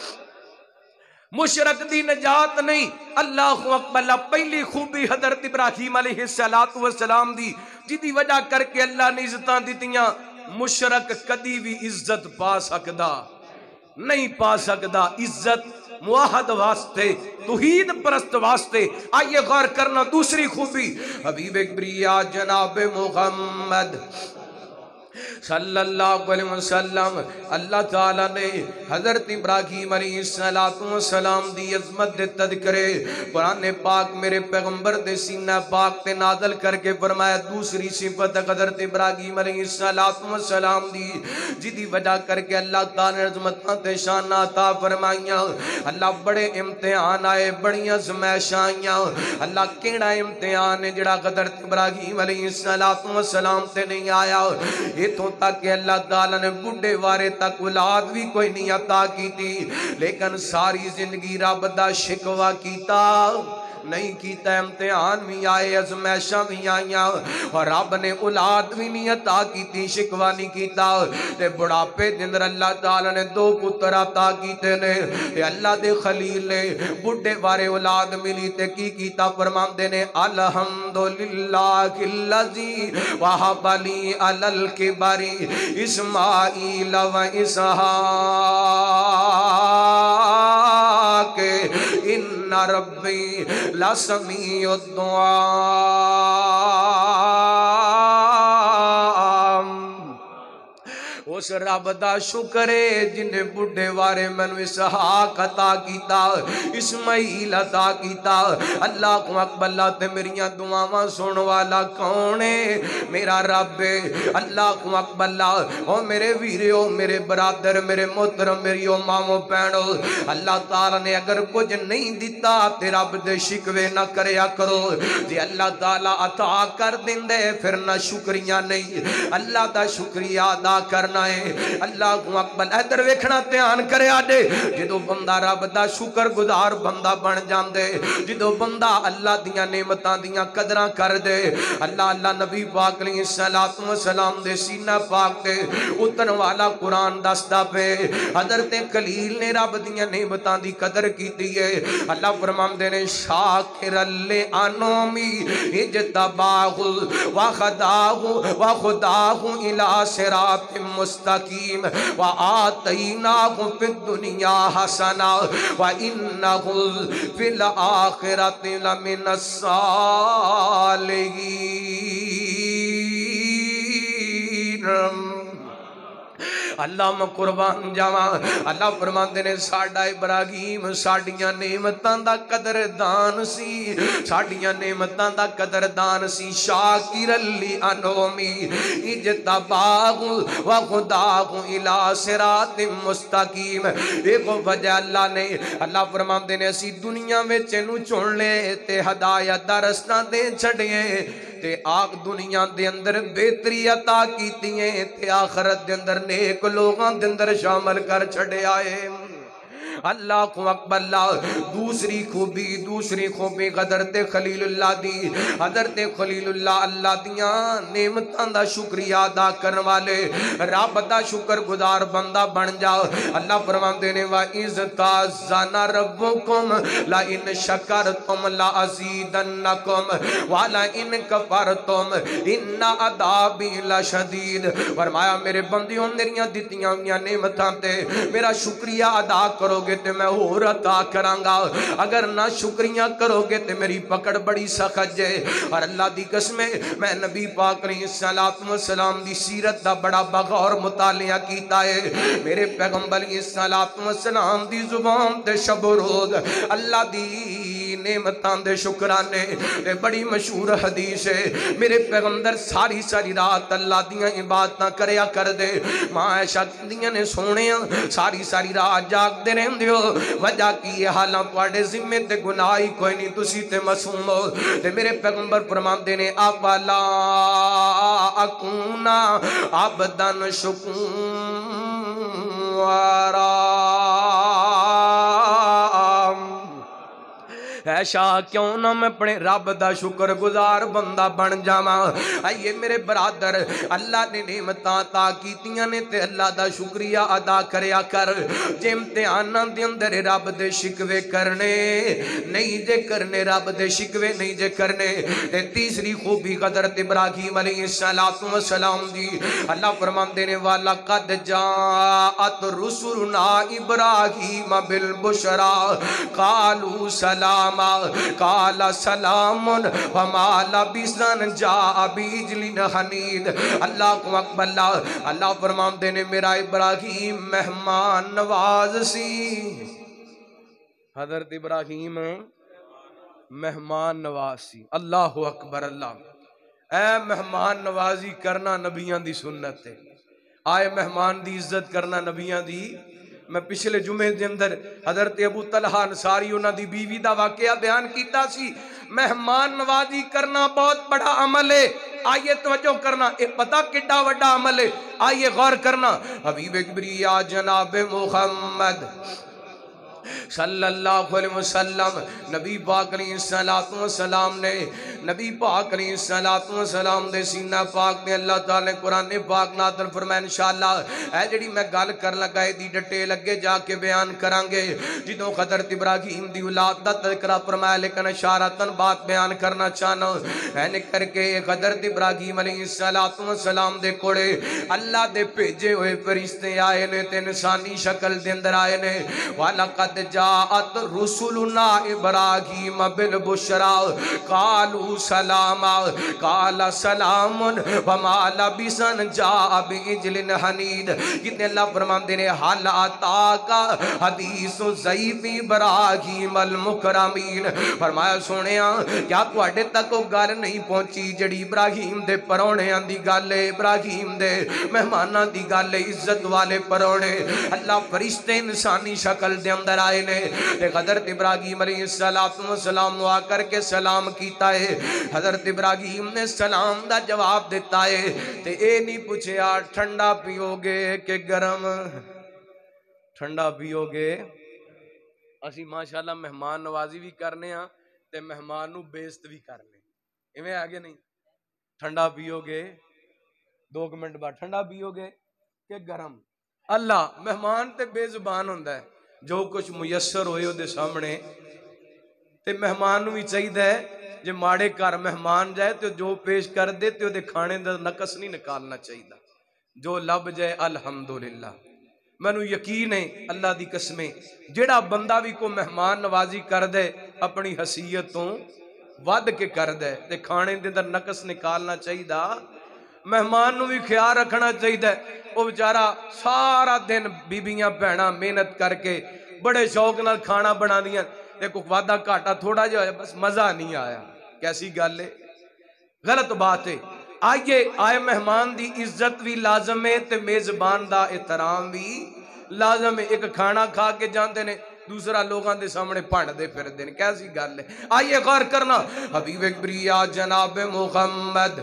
[SPEAKER 1] مشرک دی نجات نہیں اللہ اکبر پہلی خوبی حضرت ابراہیم علیہ السلام دی جدی وجہ کر کے اللہ نے عزتاں دیتیاں مشرک کدی بھی عزت پا سکدا نہیں پا سکدا عزت موحد واسطے توحید پرست واسطے آئیے غور کرنا دوسری خوبی حبیب کبریا جناب محمد صلی اللہ علیہ وسلم اللہ تعالیٰ نے حضرت ابراہیم علیہ السلام دی عظمت دے تذکرے قرآن پاک میرے پیغمبر دے سینہ پاک تے نازل کر کے فرمایا دوسری صفت حضرت ابراہیم علیہ السلام دی جدی وجہ کر کے اللہ تعالیٰ نے عظمتاں تے شان عطا فرمائیاں اللہ بڑے امتحان آئے بڑی آزمائش آئیاں اللہ کیڑا امتحان ہے جڑا حضرت ابراہیم علیہ السلام تے نہیں آیا تو تک اللہ تعالیٰ نے بڑھے وارے تک اولاد بھی کوئی نہیں عطا کی تھی لیکن ساری زندگی رب دا شکوہ کیتا نہیں کیتا امتحان بھی آئے ازمائشاں بھی آئیاں اور رب نے اولاد بھی نہیں عطا کی تھی شکوہ نہیں کیتا تے بڑھاپے دن اللہ تعالیٰ نے دو پتر عطا کیتے نے تے اللہ دے خلیل نے بڑھے وارے اولاد ملی تے کی کیتا فرمان دے نے الحمدللہ اللذی وہب لی علی الکبر اسماعیل و اسحاق ان ربی لسمیع الدعاء اس رب دا شکر ہے جنہیں بڑھے وارے منو اسحاق عطا کیتا اسماعیل عطا کیتا اللہ کو اکبر اللہ تے میریاں دعاواں سن والا کون ہے میرا رب ہے اللہ کو اکبر اللہ او میرے ویریو میرے برادر میرے محترم میری او مامو پہنو اللہ تعالیٰ نے اگر کچھ نہیں دیتا تے رب دے شکوے نہ کریا کرو جی اللہ تعالیٰ عطا کر دیں دے پھر نہ شکریہ نہیں اللہ دا شکریہ ادا کرنا اللہ کو اکبر ادھر ویکھنا دھیان کرے آڈے جدو بندہ رب دا شکر گزار بندہ بن جاندے جدو بندہ اللہ دیاں نعمتاں دیاں قدراں کر دے اللہ اللہ نبی پاک علیہ السلام دے سینہ پاک دے اتن والا قرآن دستا پہ حضرت خلیل نے رب دیاں نعمتاں دی قدر کی دیئے اللہ فرمان دے نے شاکر اللہ انومی اجتباہ وخداہ وخداہ الى صراط مستقیم وآتیناہ فی الدنیا حسنہ وإنہ فی الآخرۃ لمن الصالحین اللہ میں قربان جاواں اللہ فرماندے نے ساڈا ابراہیم ساڈیاں نعمتاں دا قدردان سی ساڈیاں نعمتاں دا قدردان سی شاکر لی انعمی اجتباہ و خداہ الی صراط مستقیم ایک وجہ اللہ نے اللہ فرماندے نے اسی دنیا میں چینو چن لے تے ہدایت دا رستہ دے چھڑیے تے آگ دنیا دے اندر بہتری عطا کیتی ہیں تے آخرت دے اندر نیک لوگاں دے اندر شامل کر چھڑے آئے اللہ کو اکبر اللہ دوسری خوبی دوسری خوبی حضرت خلیل اللہ دی حضرت خلیل اللہ اللہ دیاں نعمتاں دا شکریہ ادا کرن والے رب دا شکر گزار بندہ بن جاؤ اللہ فرماندے نے وَإِذْ تَعَذَّنَ رَبُّكُمْ لَئِنْ شَكَرْتُمْ لَأَزِيدَنَّكُمْ وَلَئِنْ كَفَرْتُمْ إِنَّ عَذَابِي لَشَدِيدٌ فرمایا میرے بندیوں میریاں دتیاں ہوئیاں نعمتاں تے میرا شکریہ ادا کرو گے تے میں اور عطا کرانگا اگر نہ شکریہ کرو گے تے میری پکڑ بڑی سخت جے اور اللہ دی قسمیں میں نبی پاک علیہ السلام دی سیرت دا بڑا بغور مطالعہ کیتا ہے میرے پیغمبر علیہ السلام دی زبان تے شب و روز اللہ دی نعمتان دے شکرانے تے بڑی مشہور حدیث ہے میرے پیغمبر ساری ساری رات اللہ دیاں عبادتاں کریا کر دے ماں عائشہ کہندیاں نے سونیاں ساری ساری رات جاگ دے رہن دیو وجہ کی یہ حالاں پاڑے ذمہ تے گناہی کوئی نہیں تسی تے معصوم ہو تے میرے پیغمبر فرمان دینے افلا اکونا عبدن شکورا ایشا کیوں نہ میں اپنے رب دا شکر گزار بندہ بن جاواں آئیے میرے برادر اللہ نے نعمتاں عطا کیتیاں نے تے اللہ دا شکریہ ادا کریا کر جے امتحاناں دے اندر رب دے شکوے کرنے نہیں جے کرنے رب دے شکوے نہیں جے کرنے تے تیسری خوبی حضرت ابراہیم علیہ السلام دی اللہ فرماندے نے وَلَقَدْ جَاءَتْ رُسُلُنَا إِبْرَاهِيمَ بِالْبُشْرَى قَالُوا سَلَامًا قال سلام وما لبث جاء بعجل حنید اللہ کو اکبر اللہ اللہ فرماندے نے میرا ابراہیم مہمان نواز سی حضرت ابراہیم مہمان نواز سی اللہ اکبر اللہ اے مہمان نوازی کرنا نبیان دی سنت ہے آئے مہمان دی عزت کرنا نبیان دی میں پچھلے جمعے دے اندر حضرت ابو طلحہ انصاری انہاں دی بیوی دا واقعہ بیان کیتا سی مہمان نوازی کرنا بہت بڑا عمل ہے آئیے توجہ کرنا ایک پتہ کڈا وڈا عمل ہے آئیے غور کرنا حبیب کبریا جناب محمد صلی اللہ علیہ وسلم نبی پاک علیہ السلام نے نبی پاک علیہ السلام دے سینہ پاک نے اللہ تعالیٰ نے قرآن پاک نازل فرمایا انشاءاللہ اے جڑی میں گل کر لگا دی ڈٹے لگے جا کے بیان کرانگے جدوں حضرت ابراہیم دی اولاد دا تذکرہ فرمایا لیکن اشارتاً بات بیان کرنا چاہنا ہے کر کے حضرت ابراہیم علیہ السلام دے کوڑے اللہ دے بھیجے ہوئے فرشتے آئے نے تے انسانی شکل دے اندر آئے نے وَلَقَدْ جاءت رسولنا ابراہیم بالبشرى قالوا سلاما قال سلام وما لبث جاء بعجل حنید کتنے اللہ فرماندے نے حال آتاکا حدیث ضعیف ابراہیم المکرمین فرمایا سونیا کیا تواڈے تک وہ گل نہیں پہنچی جڑی ابراہیم دے پرونے دی گل ہے ابراہیم دے مہماناں دی گل ہے عزت والے پرونے اللہ فرشتے انسانی شکل دے اندر آئے نے حضرت ابراہیم علیہ السلام نو آ کر کے سلام کیتا ہے حضرت ابراہیم نے سلام دا جواب دیتا ہے تے اے نہیں پوچھیا ٹھنڈا پیو گے کہ گرم ٹھنڈا پیو گے اسی ماشاءاللہ مہمان نوازی بھی کرنے ہاں تے مہمان نو بےزت بھی کرنے ایویں آگے نہیں ٹھنڈا پیو گے دو منٹ بعد ٹھنڈا پیو گے کہ گرم اللہ مہمان تے بے زبان ہوندا ہے جو کچھ میسر ہوئے ہو دے سامنے تے مہمان بھی چاہیے جے ماڑے گھر مہمان جائے تو جو پیش کر دے تے دے کھانے دا نقص نہیں نکالنا چاہیے جو لب جائے الحمدللہ میں نو یقین ہے اللہ دی قسمیں جیڑا بندہ بھی کو مہمان نوازی کر دے اپنی حیثیت تو ود کے کر دے تے کھانے دے در نقص نکالنا چاہیے مہمان نو بھی خیال رکھنا چاہیے. وہ بیچارہ سارا دن بیبیاں بہنا محنت کر کے بڑے شوق نال کھانا بنا دیاں، دیکھو وعدہ گھاٹا تھوڑا جہا ہویا بس مزہ نہیں آیا. کیسی گل ہے، غلط بات ہے. آئیے آئے مہمان دی عزت بھی لازم ہے تے میزبان دا احترام بھی لازم ہے. ایک کھانا کھا کے جاندے نے دوسرا لوگاں دے سامنے پھڑ دے پھر دے نے، کیسی گل ہے. آئیے غور کرنا حبیب کبریا جناب محمد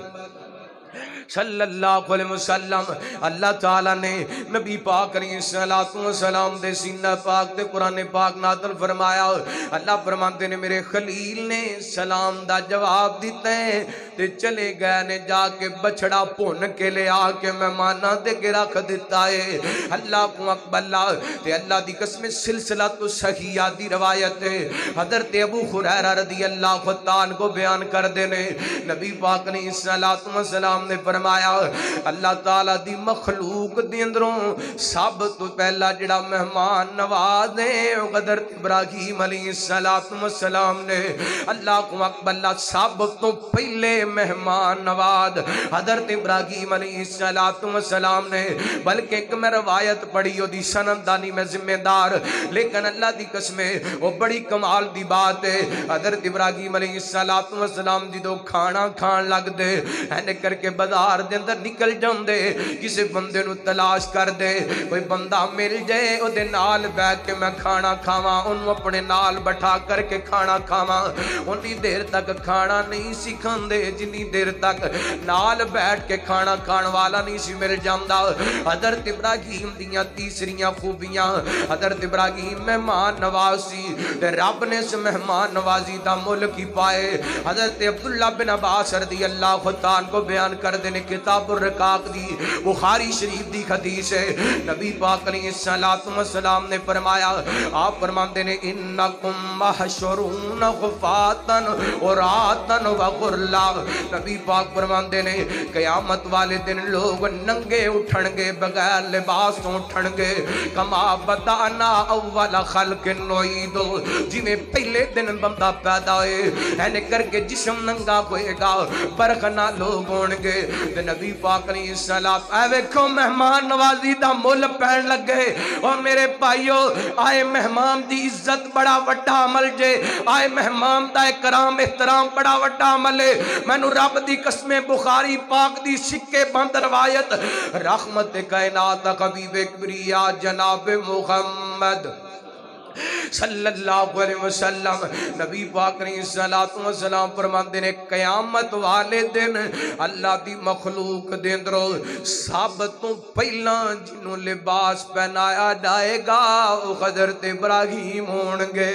[SPEAKER 1] صلی اللہ علیہ وسلم، اللہ تعالیٰ نے نبی پاک علیہ السلام دے سینہ پاک دے قرآن پاک نازل فرمایا. اللہ فرماتے نے میرے خلیل نے سلام دا جواب دیتے ہیں تے چلے گئے نے جا کے بچڑا پون کے لے آ کے مہمانہ دے کے رکھ دیتا ہے. اللہ کو اکبر تے اللہ دی قسم سلسلہ تو صحیحہ دی روایت ہے. حضرت ابو ہریرہ رضی اللہ تعالیٰ کو بیان کر دینے نبی پاک علیہ السلام نے فرمایا اللہ تعالیٰ دی مخلوق دی اندروں سب تو پہلا جڑا مہمان نواز ہے حضرت ابراہیم علیہ السلام نے. اللہ کو اکبر اللہ سب تو پہلے مہمان نواز حضرت ابراہیم علیہ السلام نے. بلکہ ایک میں روایت پڑھی ہو دی سندانی میں ذمہ دار، لیکن اللہ دی قسمیں وہ بڑی کمال دی بات ہے. حضرت ابراہیم علیہ السلام جدو کھانا کھان لگ دے اینے کر کے بازار دے اندر نکل جاؤں دے، کسی بندے نو تلاش کر دے، کوئی بندہ مل جائے او دے نال بیٹھ کے میں کھانا کھاواں، انہوں اپنے نال بٹھا کر کے کھانا کھاواں. انہی دیر تک کھانا نہیں سکھان دے جنی دیر تک نال بیٹھ کے کھانا کھان والا نہیں سی مل جاندہ. حضرت ابراہیم دیاں تیسریاں خوبیاں، حضرت ابراہیم مہمان نوازی تے رب نے اس مہمان نوازی دا ملک ہی پائے. حضرت عبداللہ بن عباس رضی اللہ تعالیٰ کو بیان کر دینے کتاب الرقاق دی بخاری شریف دی حدیث ہے. نبی پاک علیہ السلام نے فرمایا، آپ فرماتے ہیں انکم محشرون غفاتن عراتن وغرلا. نبی پاک فرماتے ہیں قیامت والے دن لوگ ننگے اٹھنگے بغیر لباس اٹھنگے کما بدانا اول خلق نعیدو، جی میں پہلے دن بندہ پیدا ہوئے اینے کر کے جسم ننگا ہوئے گا برخنا لوگ ہونگے. نبی پاک علیہ السلام اے ویکھو مہمان نوازی دا مل پہن لگ گئے. اور میرے بھائیو آئے مہمان دی عزت بڑا وڈا عمل جے، آئے مہمان دا اکرام احترام بڑا وڈا عمل ہے. میں نو رب دی قسم بخاری پاک دی سکے بند روایت رحمت کائنات حبیب کبریا جناب محمد صلی اللہ علیہ وسلم نبی پاک علیہ السلام فرماندے نے قیامت والے دن اللہ دی مخلوق دے اندروں سب تو پہلا جنہوں لباس پہنایا جائے گا وہ حضرت ابراہیم ہونگے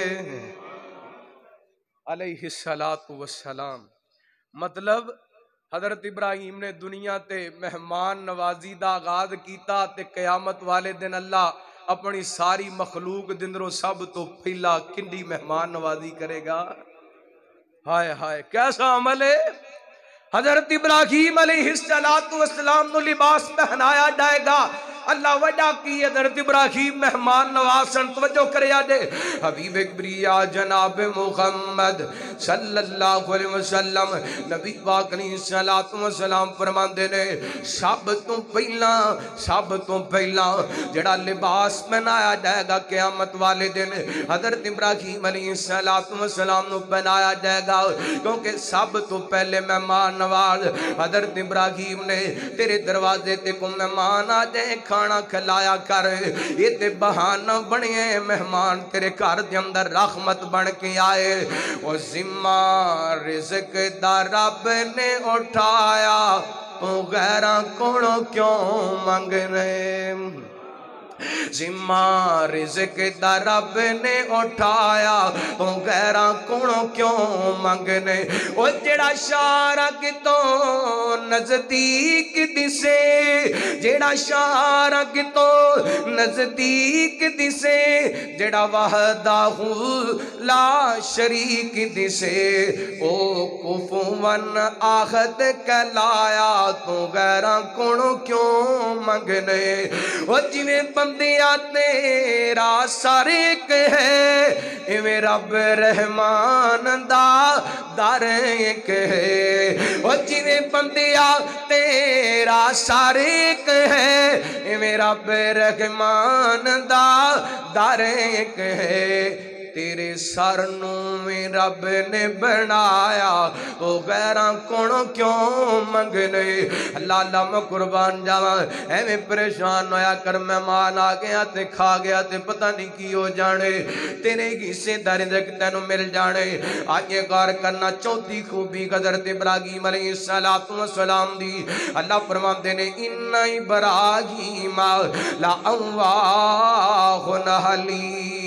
[SPEAKER 1] علیہ السلام. مطلب حضرت ابراہیم نے دنیا تے مہمان نوازی دا آغاز کیتا تے قیامت والے دن اللہ اپنی ساری مخلوق دندروں سب تو پہلا کنڈی مہمان نوازی کرے گا. ہائے ہائے کیسا عمل ہے. حضرت ابراہیم علیہ السلام نو لباس پہنایا جائے گا. اللہ وجہ کی حضرت ابراہیم مہمان نوازن توجہ کرے آجے. حبیب کبریا جناب محمد صلی اللہ علیہ وسلم نبی پاک علیہ السلام فرماندے نے سب تو پہلا سب تو پہلا جڑا لباس پہنایا جائے گا قیامت والے دن حضرت ابراہیم علیہ السلام نو پہنایا جائے گا. کیونکہ سب تو پہلے مہمان نواز حضرت ابراہیم نے تیرے دروازے تے کو مہمان آ جائے کھانا کھلایا کر. یہ تے بہانہ بنے مہمان تیرے گھر دے اندر رحمت بن کے آئے. وہ ذمہ رزق دا رب نے اٹھایا تو غیراں کونوں کیوں منگنے. ذمہ رزق دا رب نے اٹھایا تو غیراں کونوں کیوں منگنے. وہ جڑا شارہ کتوں نزدیک دسے جڑا شارہ کتوں نزدیک دسے جڑا وحدہ لا شریک دسے او کفوان آخد کہلایا تو غیراں کونوں کیوں منگنے. وہ جویں بندیاں تیرا سارے ایک ہے ایویں رب رحمان دا در ایک ہے. ओ जिवे बंदिया तेरा सारे एक है, मेरा बेरहमान दा दर एक है। तेरे सर नू में रब ने बनाया, तो गैरां कोणों क्यों मंगने। लाला मैं कुर्बान जावा, एवें परेशान होया कर, मेहमान आ गया ते खा गया ते पता नहीं की हो जाने, तेरे हिस्से दारी तक तेनू मिल जाने। आगे गौर करना, चौथी खूबी हज़रत इब्राहीम अलैहिस्सलातु वस्सलाम दी। अल्लाह फरमाते ने इन्ना इब्राहीम ला अव्वाहुन हलीम,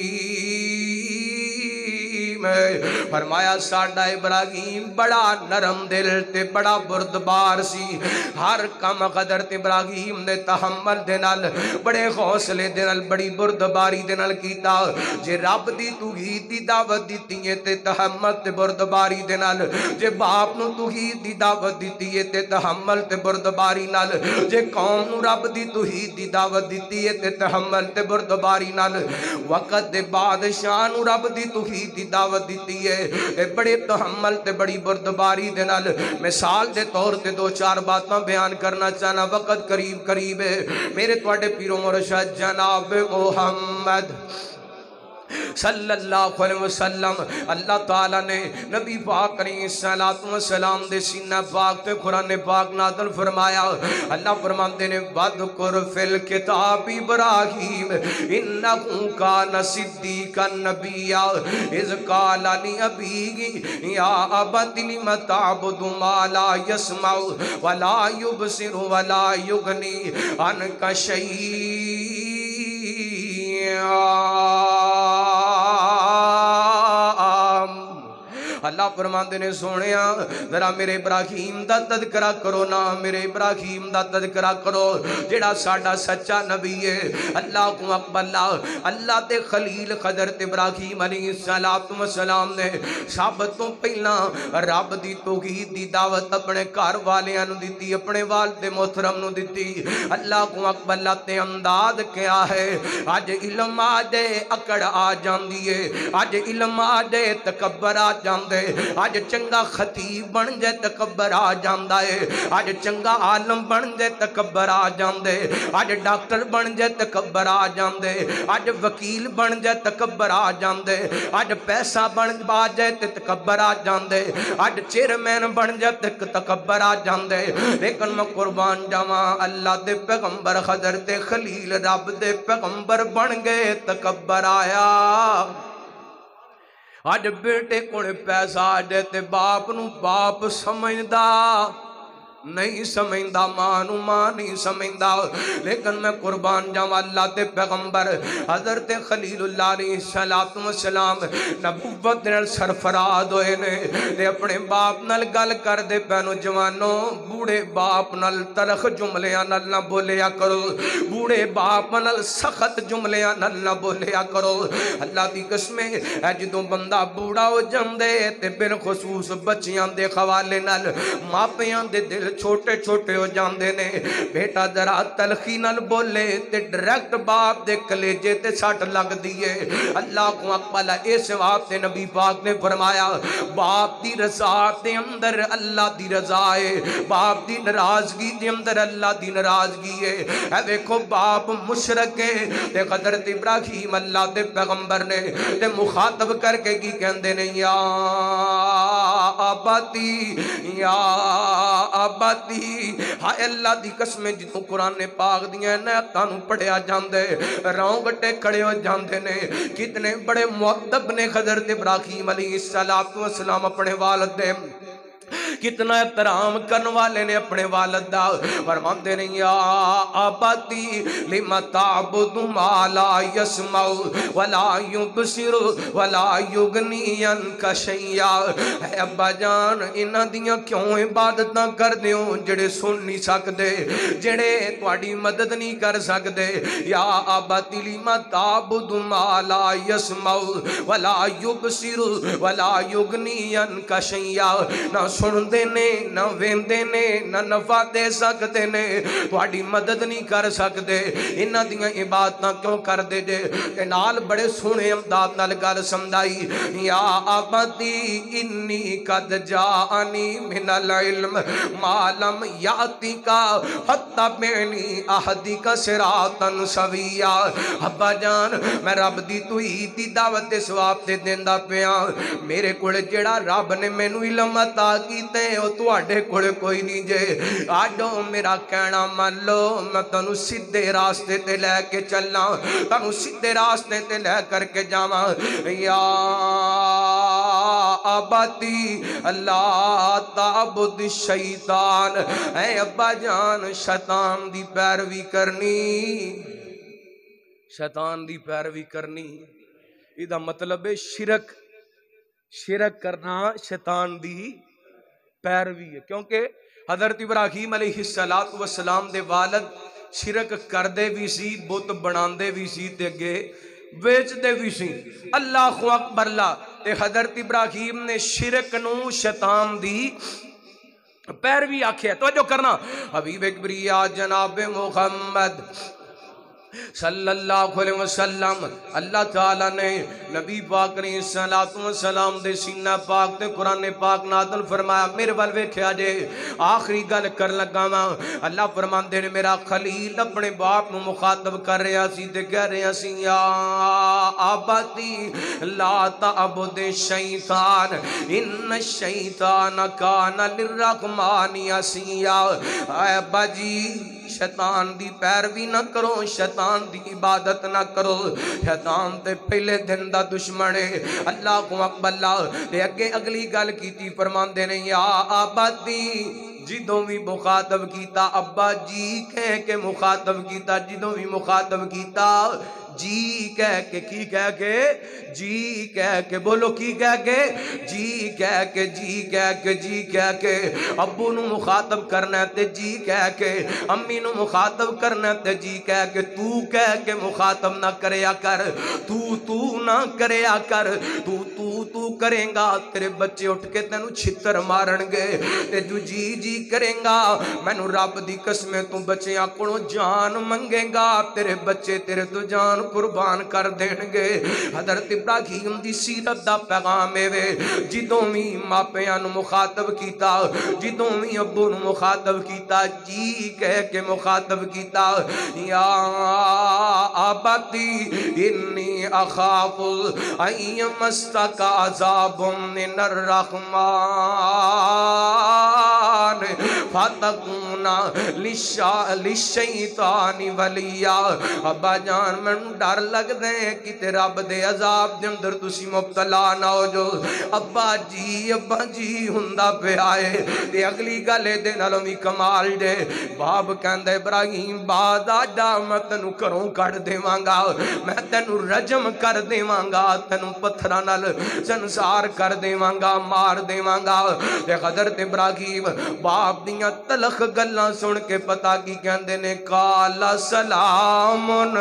[SPEAKER 1] फरमाया साडा इब्राहीम बड़ा नरम दिल ते बड़ा बुरदबार सी। हर काम हज़रत इब्राहीम ने तहम्मुल दे नाल, बड़े हौसले दे नाल, बड़ी बुरदबारी दे नाल कीता। जे रब दी तौहीद दी दावत दित्ती है ते तहम्मुल ते बुरदबारी दे नाल, जे बाप नू तौहीद दी दावत दित्ती है ते तहम्मुल ते बुरदबारी नाल, जे कौम नू रब दी तौहीद दी दावत दित्ती है ते तहम्मुल ते बुरदबारी नाल, वक़्त दे बादशाह नू रब दी तौहीद दी दावत दित्ती है ते बड़े तहम्मुल ते बड़ी बुरदबारी दे नाल। मिसाल दे तौर ते दो चार बातां बयान करना चाहना, वक़्त करीब करीब है। मेरे तुहाडे पीरो मुर्शद जनाब मुहम्मद सल्लल्लाहु अलैहि वसल्लम, अल्लाह ताला ने नबी पाक अलैहिस्सलातु वस्सलाम दे सीना पाक ते कुरान पाक नाज़िल फरमाया। अल्लाह फरमाते ने वज़कुर फिल किताब इब्राहीम इन्नहु कान सिद्दीक़न नबिय्या इज़ क़ाल लि अबीही या अबति लिम तअबुदु मा ला यस्मउ व ला युबसिरु व ला युगनी अन्का शैय्या। अल्लाह फरमाते ने सोनिया जरा मेरे इब्राहीम दा तज़किरा करो ना, मेरे इब्राहीम दा तज़किरा करो जेड़ा साडा सच्चा नबी है। अल्लाह को अकबल्ला, अल्लाह ते खलील हज़रत इब्राहीम अलैहिस्सलातु वस्सलाम ने सब तो पहला रब दी तौहीद दी दावत अपने घर वालियां नू दित्ती, अपने वालिद मोहतरम नू दित्ती। अल्लाह को अकबल्ला ते अंदाज क्या है, अज इल्म आ जाए अकड़ आ जाती है, अज इल्म आ जाए तकब्बर आ जाता, अज चंगा खतीब बन जाए तकब्बर आ जाता है, अज चंगा आलम बन जाए तकब्बर आ जाते, अज डॉक्टर बन जाए तकब्बर आ जाते, अज वकील बन जाए तकब्बर आ जाते, अज पैसा बन आ जाए तो तकब्बर आ जाते, अज चेयरमैन बन जाए तो तकब्बर आ जाते। लेकिन मैं कुर्बान जावा, अल्लाह दे पैगंबर हज़रत खलील रब दे पैगंबर बन गए, तकब्बर आया। अज बेटे कोल पैसा आ जाए ते बाप नू बाप समझदा नहीं, समझदा मां नू मां नहीं समझदा। लेकिन मैं कुर्बान जावां, अल्लाह दे पैगंबर हज़रत खलीलुल्लाह अलैहिस्सलातु वस्सलाम नबुव्वत नाल सरफराज होए ने ते अपने बाप नाल गल करदे पैनो, जवानो बूढ़े बाप नाल तलख जुमलियां नाल ना बोलिया करो, बूढ़े बाप नाल सख्त जुमलियां नाल ना बोलिया करो। अल्लाह दी कसम है जदों बंदा बूढ़ा हो जांदे ते बिलखसूस बच्चियां दे हवाले नाल मापियां दे दिल छोटे छोटे हो जाते ने। बेटा जरा तलखी नाल बोले ते डायरेक्ट बाप दे कलेजे ते सट लगदी है। अल्लाह को अकबला इस वास्ते नबी पाक ने फरमाया, बाप दी रज़ा दे अंदर अल्लाह दी रज़ा है, बाप दी नाराजगी दे अंदर अल्लाह दी नाराजगी है। ऐ देखो बाप मुशरक है ते हज़रत इब्राहीम अल्लाह दे पैगंबर ने ते मुखातब करके की कहंदे ने, या अबती या अबती। हाय अल्लाह दी कसम, जितों कुरान पाक दियां नायतां नूं पढ़िया जांदे रौंगटे खड़े हो जांदे ने। कितने बड़े मुअद्दब ने हज़रत इब्राहीम अलैहिस्सलातु वस्सलाम अपने वालिद दे, कितना एहतराम करने वाले ने अपने वालिद दा। फरमाते ने, या अबती लिमा ताबुदु मा ला यस्माउ वला युबसिरु वला युगनी अन्का शैया। अब्बा जान, इन्हां दियां क्यों इबादतां करदे हो जेड़े सुन नहीं सकदे, जेड़े तुहाडी मदद नहीं कर सकदे। या अबती लिमा ताबुदु मा ला यस्माउ वला युबसिरु वला युगनी अन्का शैया। ना सुन سنتے نے نہ ویندے نے نہ نفع دے سکتے نے تہاڈی مدد نہیں کر سکتے انہاں دیاں عبادتاں کیوں کر دے جے تے نال بڑے سونے امداد نال گل سمجھائی یا ابدی انی قد جاءنی من العلم ما لم یاتی کا فتبعنی اہدک صراطا سویا ابا جان میں رب دی توحید دی دعوت دے ثواب تے دیندا پیا میرے کول جڑا رب نے مینوں علم عطا کیتے او تواڈے کول کوئی نہیں جے آڈو میرا کہنا مان لو میں تانوں سیدھے راستے تے لے کے چلنا تانوں سیدھے راستے تے لے کر کے جاواں یا ابتی لا تعبد الشیطان اے ابا جان شیطان دی پیروی کرنی شیطان دی پیروی کرنی ایدہ مطلب ہے شرک شرک کرنا شیطان دی پیروی ہے کیونکہ حضرت ابراہیم علیہ السلام دے والد شرک کردے بھی سی بت بناندے بھی سی تے گے ویچ دے بھی سی اللہ اکبر اللہ تے حضرت ابراہیم نے شرک نو شیطان دی پیروی آکھیا توجہ کرنا حبیب کبریا جناب محمد صلی اللہ علیہ وسلم اللہ تعالیٰ نے نبی پاک نے سلام دے سینہ پاک تے قرآن پاک نازل فرمایا میرے ول ویکھیا جے آخری گل کر لگا وا اللہ فرماندے نے میرا خلیل اپنے باپ نو مخاطب کر رہا سی تے کہہ رہا سی یا ابتی لا تعبد الشیطان ان الشیطان کان للرحمن عصیا اے ابا جی شیطان دی پیروی نہ کرو شیطان دی عبادت نہ کرو شیطان تے پہلے دن دا دشمن ہے اللہ کو اکبر اللہ تے اگے اگلی گل کیتی فرماندے نے یا ابتی جدوں بھی مخاطب کیتا ابا جی کہہ کے مخاطب کیتا جدوں بھی مخاطب کیتا جی کہہ کے کی کہہ کے جی کہہ کے بولو کی کہہ کے جی کہہ کے جی کہہ کے جی کہہ کے ابو نو مخاطب کرنا تے جی کہہ کے امی نو مخاطب کرنا تے جی کہہ کے تو کہہ کے مخاطب نہ کریا کر تو تو نہ کریا کر تو تو تو کریں گا تیرے بچے اٹھ کے تینو چھتر مارن گے تے جو جی جی کریں گا مینو رب دی قسمیں تو بچیاں کولوں جان منگے گا تیرے بچے تیرے تو جان قربان کر دین گے حضرت ابراہیم دی سیرت دا پیغام اے جدوں وی ماپیاں نو مخاطب کیتا جدوں وی ابو نو مخاطب کیتا جی کہہ کے مخاطب کیتا یا ابتی انی اخاف ان یمسک عذاب من الرحمن فتکون للشیطان ولیا ابا جان میں ڈر لگ دیں کہ رب دے عذاب دے اندر تسی مبتلا نہ ہو جو ابا جی ابا جی ہندہ پہ آئے تے اگلی گلے دے نالومی کمال دے باب کہندے ابراہیم بعد آجا میں تنو کروں کڑ دے مانگا میں تنو رجم کر دے مانگا تنو پتھرانال سنسار کر دے مانگا مار دے مانگا تے حضرت ابراہیم باپ دیاں تلخ گلاں سن کے پتا کی کہندے نے کالا سلامن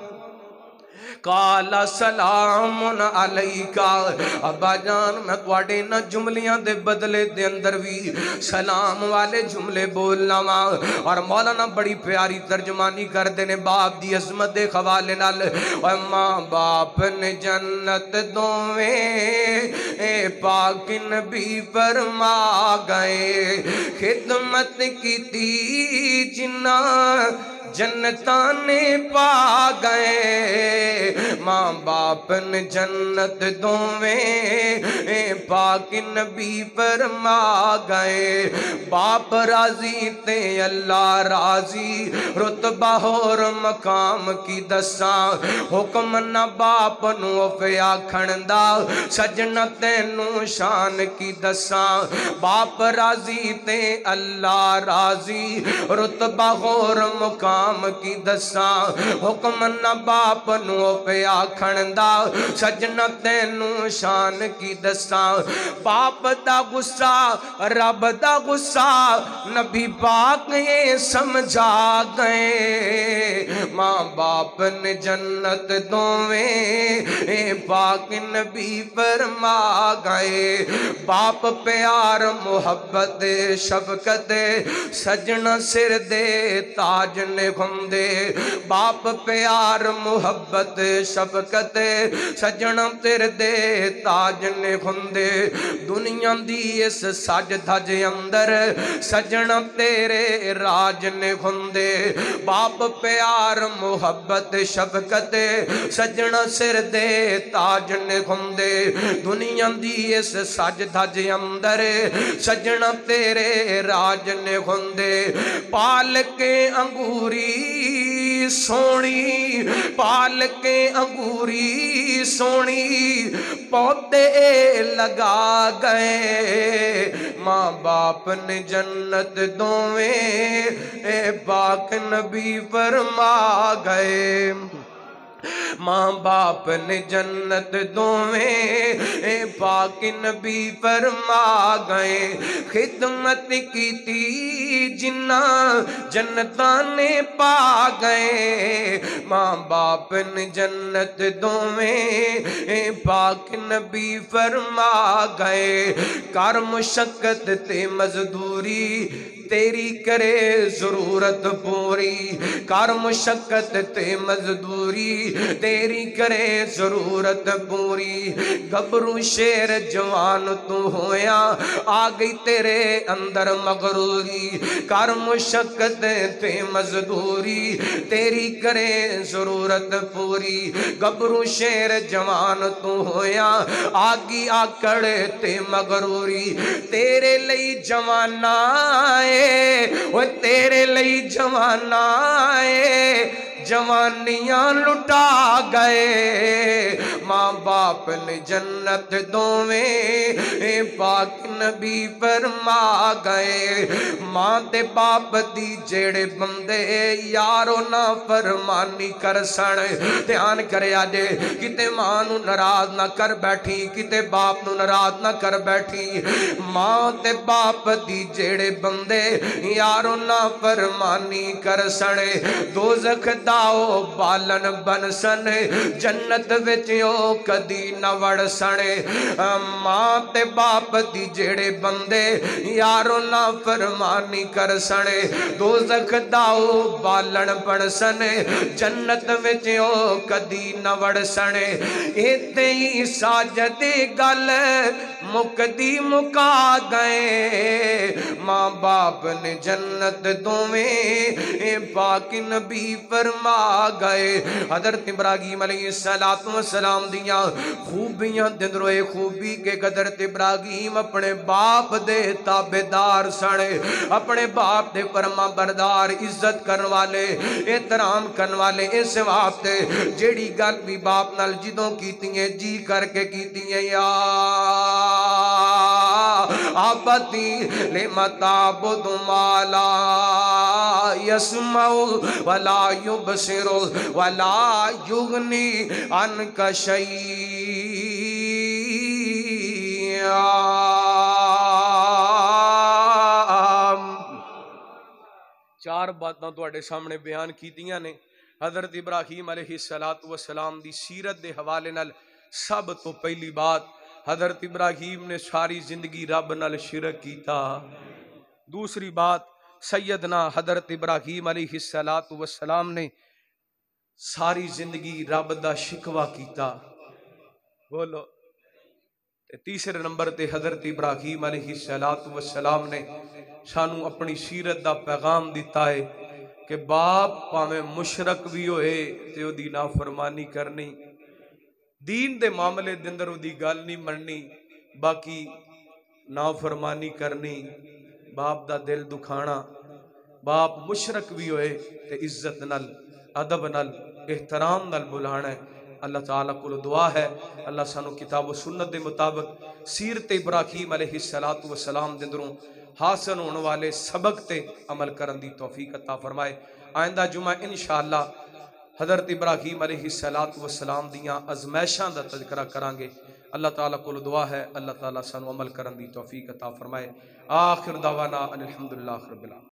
[SPEAKER 1] کالا سلام علیکہ ابا جان میں تواڈے نہ جملیاں دے بدلے دے اندر بھی سلام والے جملے بولنا وا اور مولانا بڑی پیاری ترجمانی کر دینے باپ دی عظمت دے خوالے نال اور ماں باپ نے جنت دوویں اے پاک نبی فرما گئے خدمت کی تی جنہ جنتاں نے پا گئے ماں باپ نے جنت دوویں پاک نبی فرما گئے باپ راضی تے اللہ راضی رتبہ اور مقام کی دساں حکم نہ باپ نو فیا کھندا سجنہ تینو شان کی دساں باپ راضی تے اللہ راضی رتبہ اور مقام नाम की दसा हुक्म न बाप नू पे आखण दा सजना तैनू शान की दसा बाप दा गुस्सा रब दा गुस्सा नबी पाक ये समझा गए माँ बाप ने जन्नत दोवें पाक नबी फरमा गए बाप प्यार मुहब्बत शफकत सजना सिर दे ताज ने घुमदे बाप प्यार मुहब्बत शफकत सजना सिर दे ताज ने घुमदे दुनिया दी इस सज धज अंदर सजना तेरे राज ने घुमदे बाप प्यार मुहब्बत शफकत सजना सिर दे ताज ने घुमदे दुनिया दी इस सज धज अंदर सजना तेरे राज ने घुमदे पाल के अंगूरी सोनी पाल के अंगूरी सोनी पौधे लगा गए माँ बाप ने जन्नत दोवें ए पाक नबी फरमा गए माँ बाप ने जन्नत दोवें ए पाक नबी फरमा गए खिदमत की ती जिन्ना जन्नता ने पा गए माँ बाप ने जन्नत दोवें ए पाक नबी फरमा गए कर मुशक्कत ते मजदूरी तेरी करे जरूरत पूरी कर मुशक्कत ते मजदूरी तेरी करे जरूरत पूरी गबरू शेर जवान तू होया आ गई तेरे अंदर मगरूरी कर मुशक्कत ते मजदूरी तेरी करे जरूरत पूरी गबरू शेर जवान तू होया आगी आकड़ ते मगरूरी तेरे लई जवाना वो तेरे लई जवाना जवानियां लुटा गए माँ बाप ने जन्नत दोवें पाक नबी फरमा गए माँ ते बाप दी जेड़े बंदे यारो ना फरमानी कर सन ध्यान करे जे किते माँ नू नाराज ना कर बैठी किते बाप नू नाराज ना कर बैठी माँ ते बाप दी जेड़े बंदे यारो ना फरमानी कर सन दोज़ख दा ओ बालन बन सन जन्नत विच ओ कदी न वड़ सन मां ते बाप दी जेड़े बंदे यारो ना फरमानी कर सन दोज़ख दा ओ बालन बन सन जन्नत विच ओ कदी न वड़ सन इत्ते ही साजद गल मुकदी मुका गए मां बाप ने जन्नत दोवें पाक नबी फरमा गए हज़रत इब्राहीम अलैहिस्सलातु वस्सलाम दियां खूबियां दिंदरोए खूबी के हज़रत इब्राहीम अपने बाप दे ताबेदार सन अपने बाप दे फरमा बरदार इज्जत करने वाले एहतराम करने वाले इस वास्ते जेड़ी गल भी बाप नाल जिदों कीतियां जी करके कीतियां या आबती ले मताबुद माला यसमाउ वला युबसिरु वला युगनी अनका शैआ चार बातां तुहाडे सामने बयान कीतियां ने हज़रत इब्राहीम अलैहिस्सलातु वस्सलाम दी सीरत दे हवाले नाल सब तो पहली बात हज़रत इब्राहीम ने सारी जिंदगी रब नाल शिरक कीता दूसरी बात सैयदना हज़रत इब्राहीम अलैहिस्सलातु वस्सलाम ने सारी जिंदगी रब दा शिकवा कीता बोलो ते तीसरे नंबर ते हज़रत इब्राहीम अलैहिस्सलातु वस्सलाम ने सानू अपनी सीरत दा पैगाम दिता है कि बाप भावें मुशरक भी होए ते ओदी नाफरमानी करनी दीन दे मामले दे अंदर ओदी गल नहीं मननी बाकी नाफरमानी करनी बाप दा दिल दुखाना बाप मुशरक भी होए ते इज्जत नाल अदब नाल एहतराम नाल बुलाना है अल्लाह ताला को दुआ है अल्लाह सानू किताब व सुन्नत के मुताबिक सीरत इब्राहीम अलैहिस्सलातु वस्सलाम दे अंदरों हासिल होने वाले सबक ते अमल करन दी तौफीक अता फरमाए। آئندہ جمعہ انشاءاللہ حضرت ابراہیم علیہ السلام دیاں ازمائشاں دا تذکرہ کرانگے۔ اللہ تعالیٰ کو دعا ہے اللہ تعالیٰ سانو عمل کرن دی توفیق عطا فرمائے۔ آخر دعوانا الحمدللہ رب العالمین۔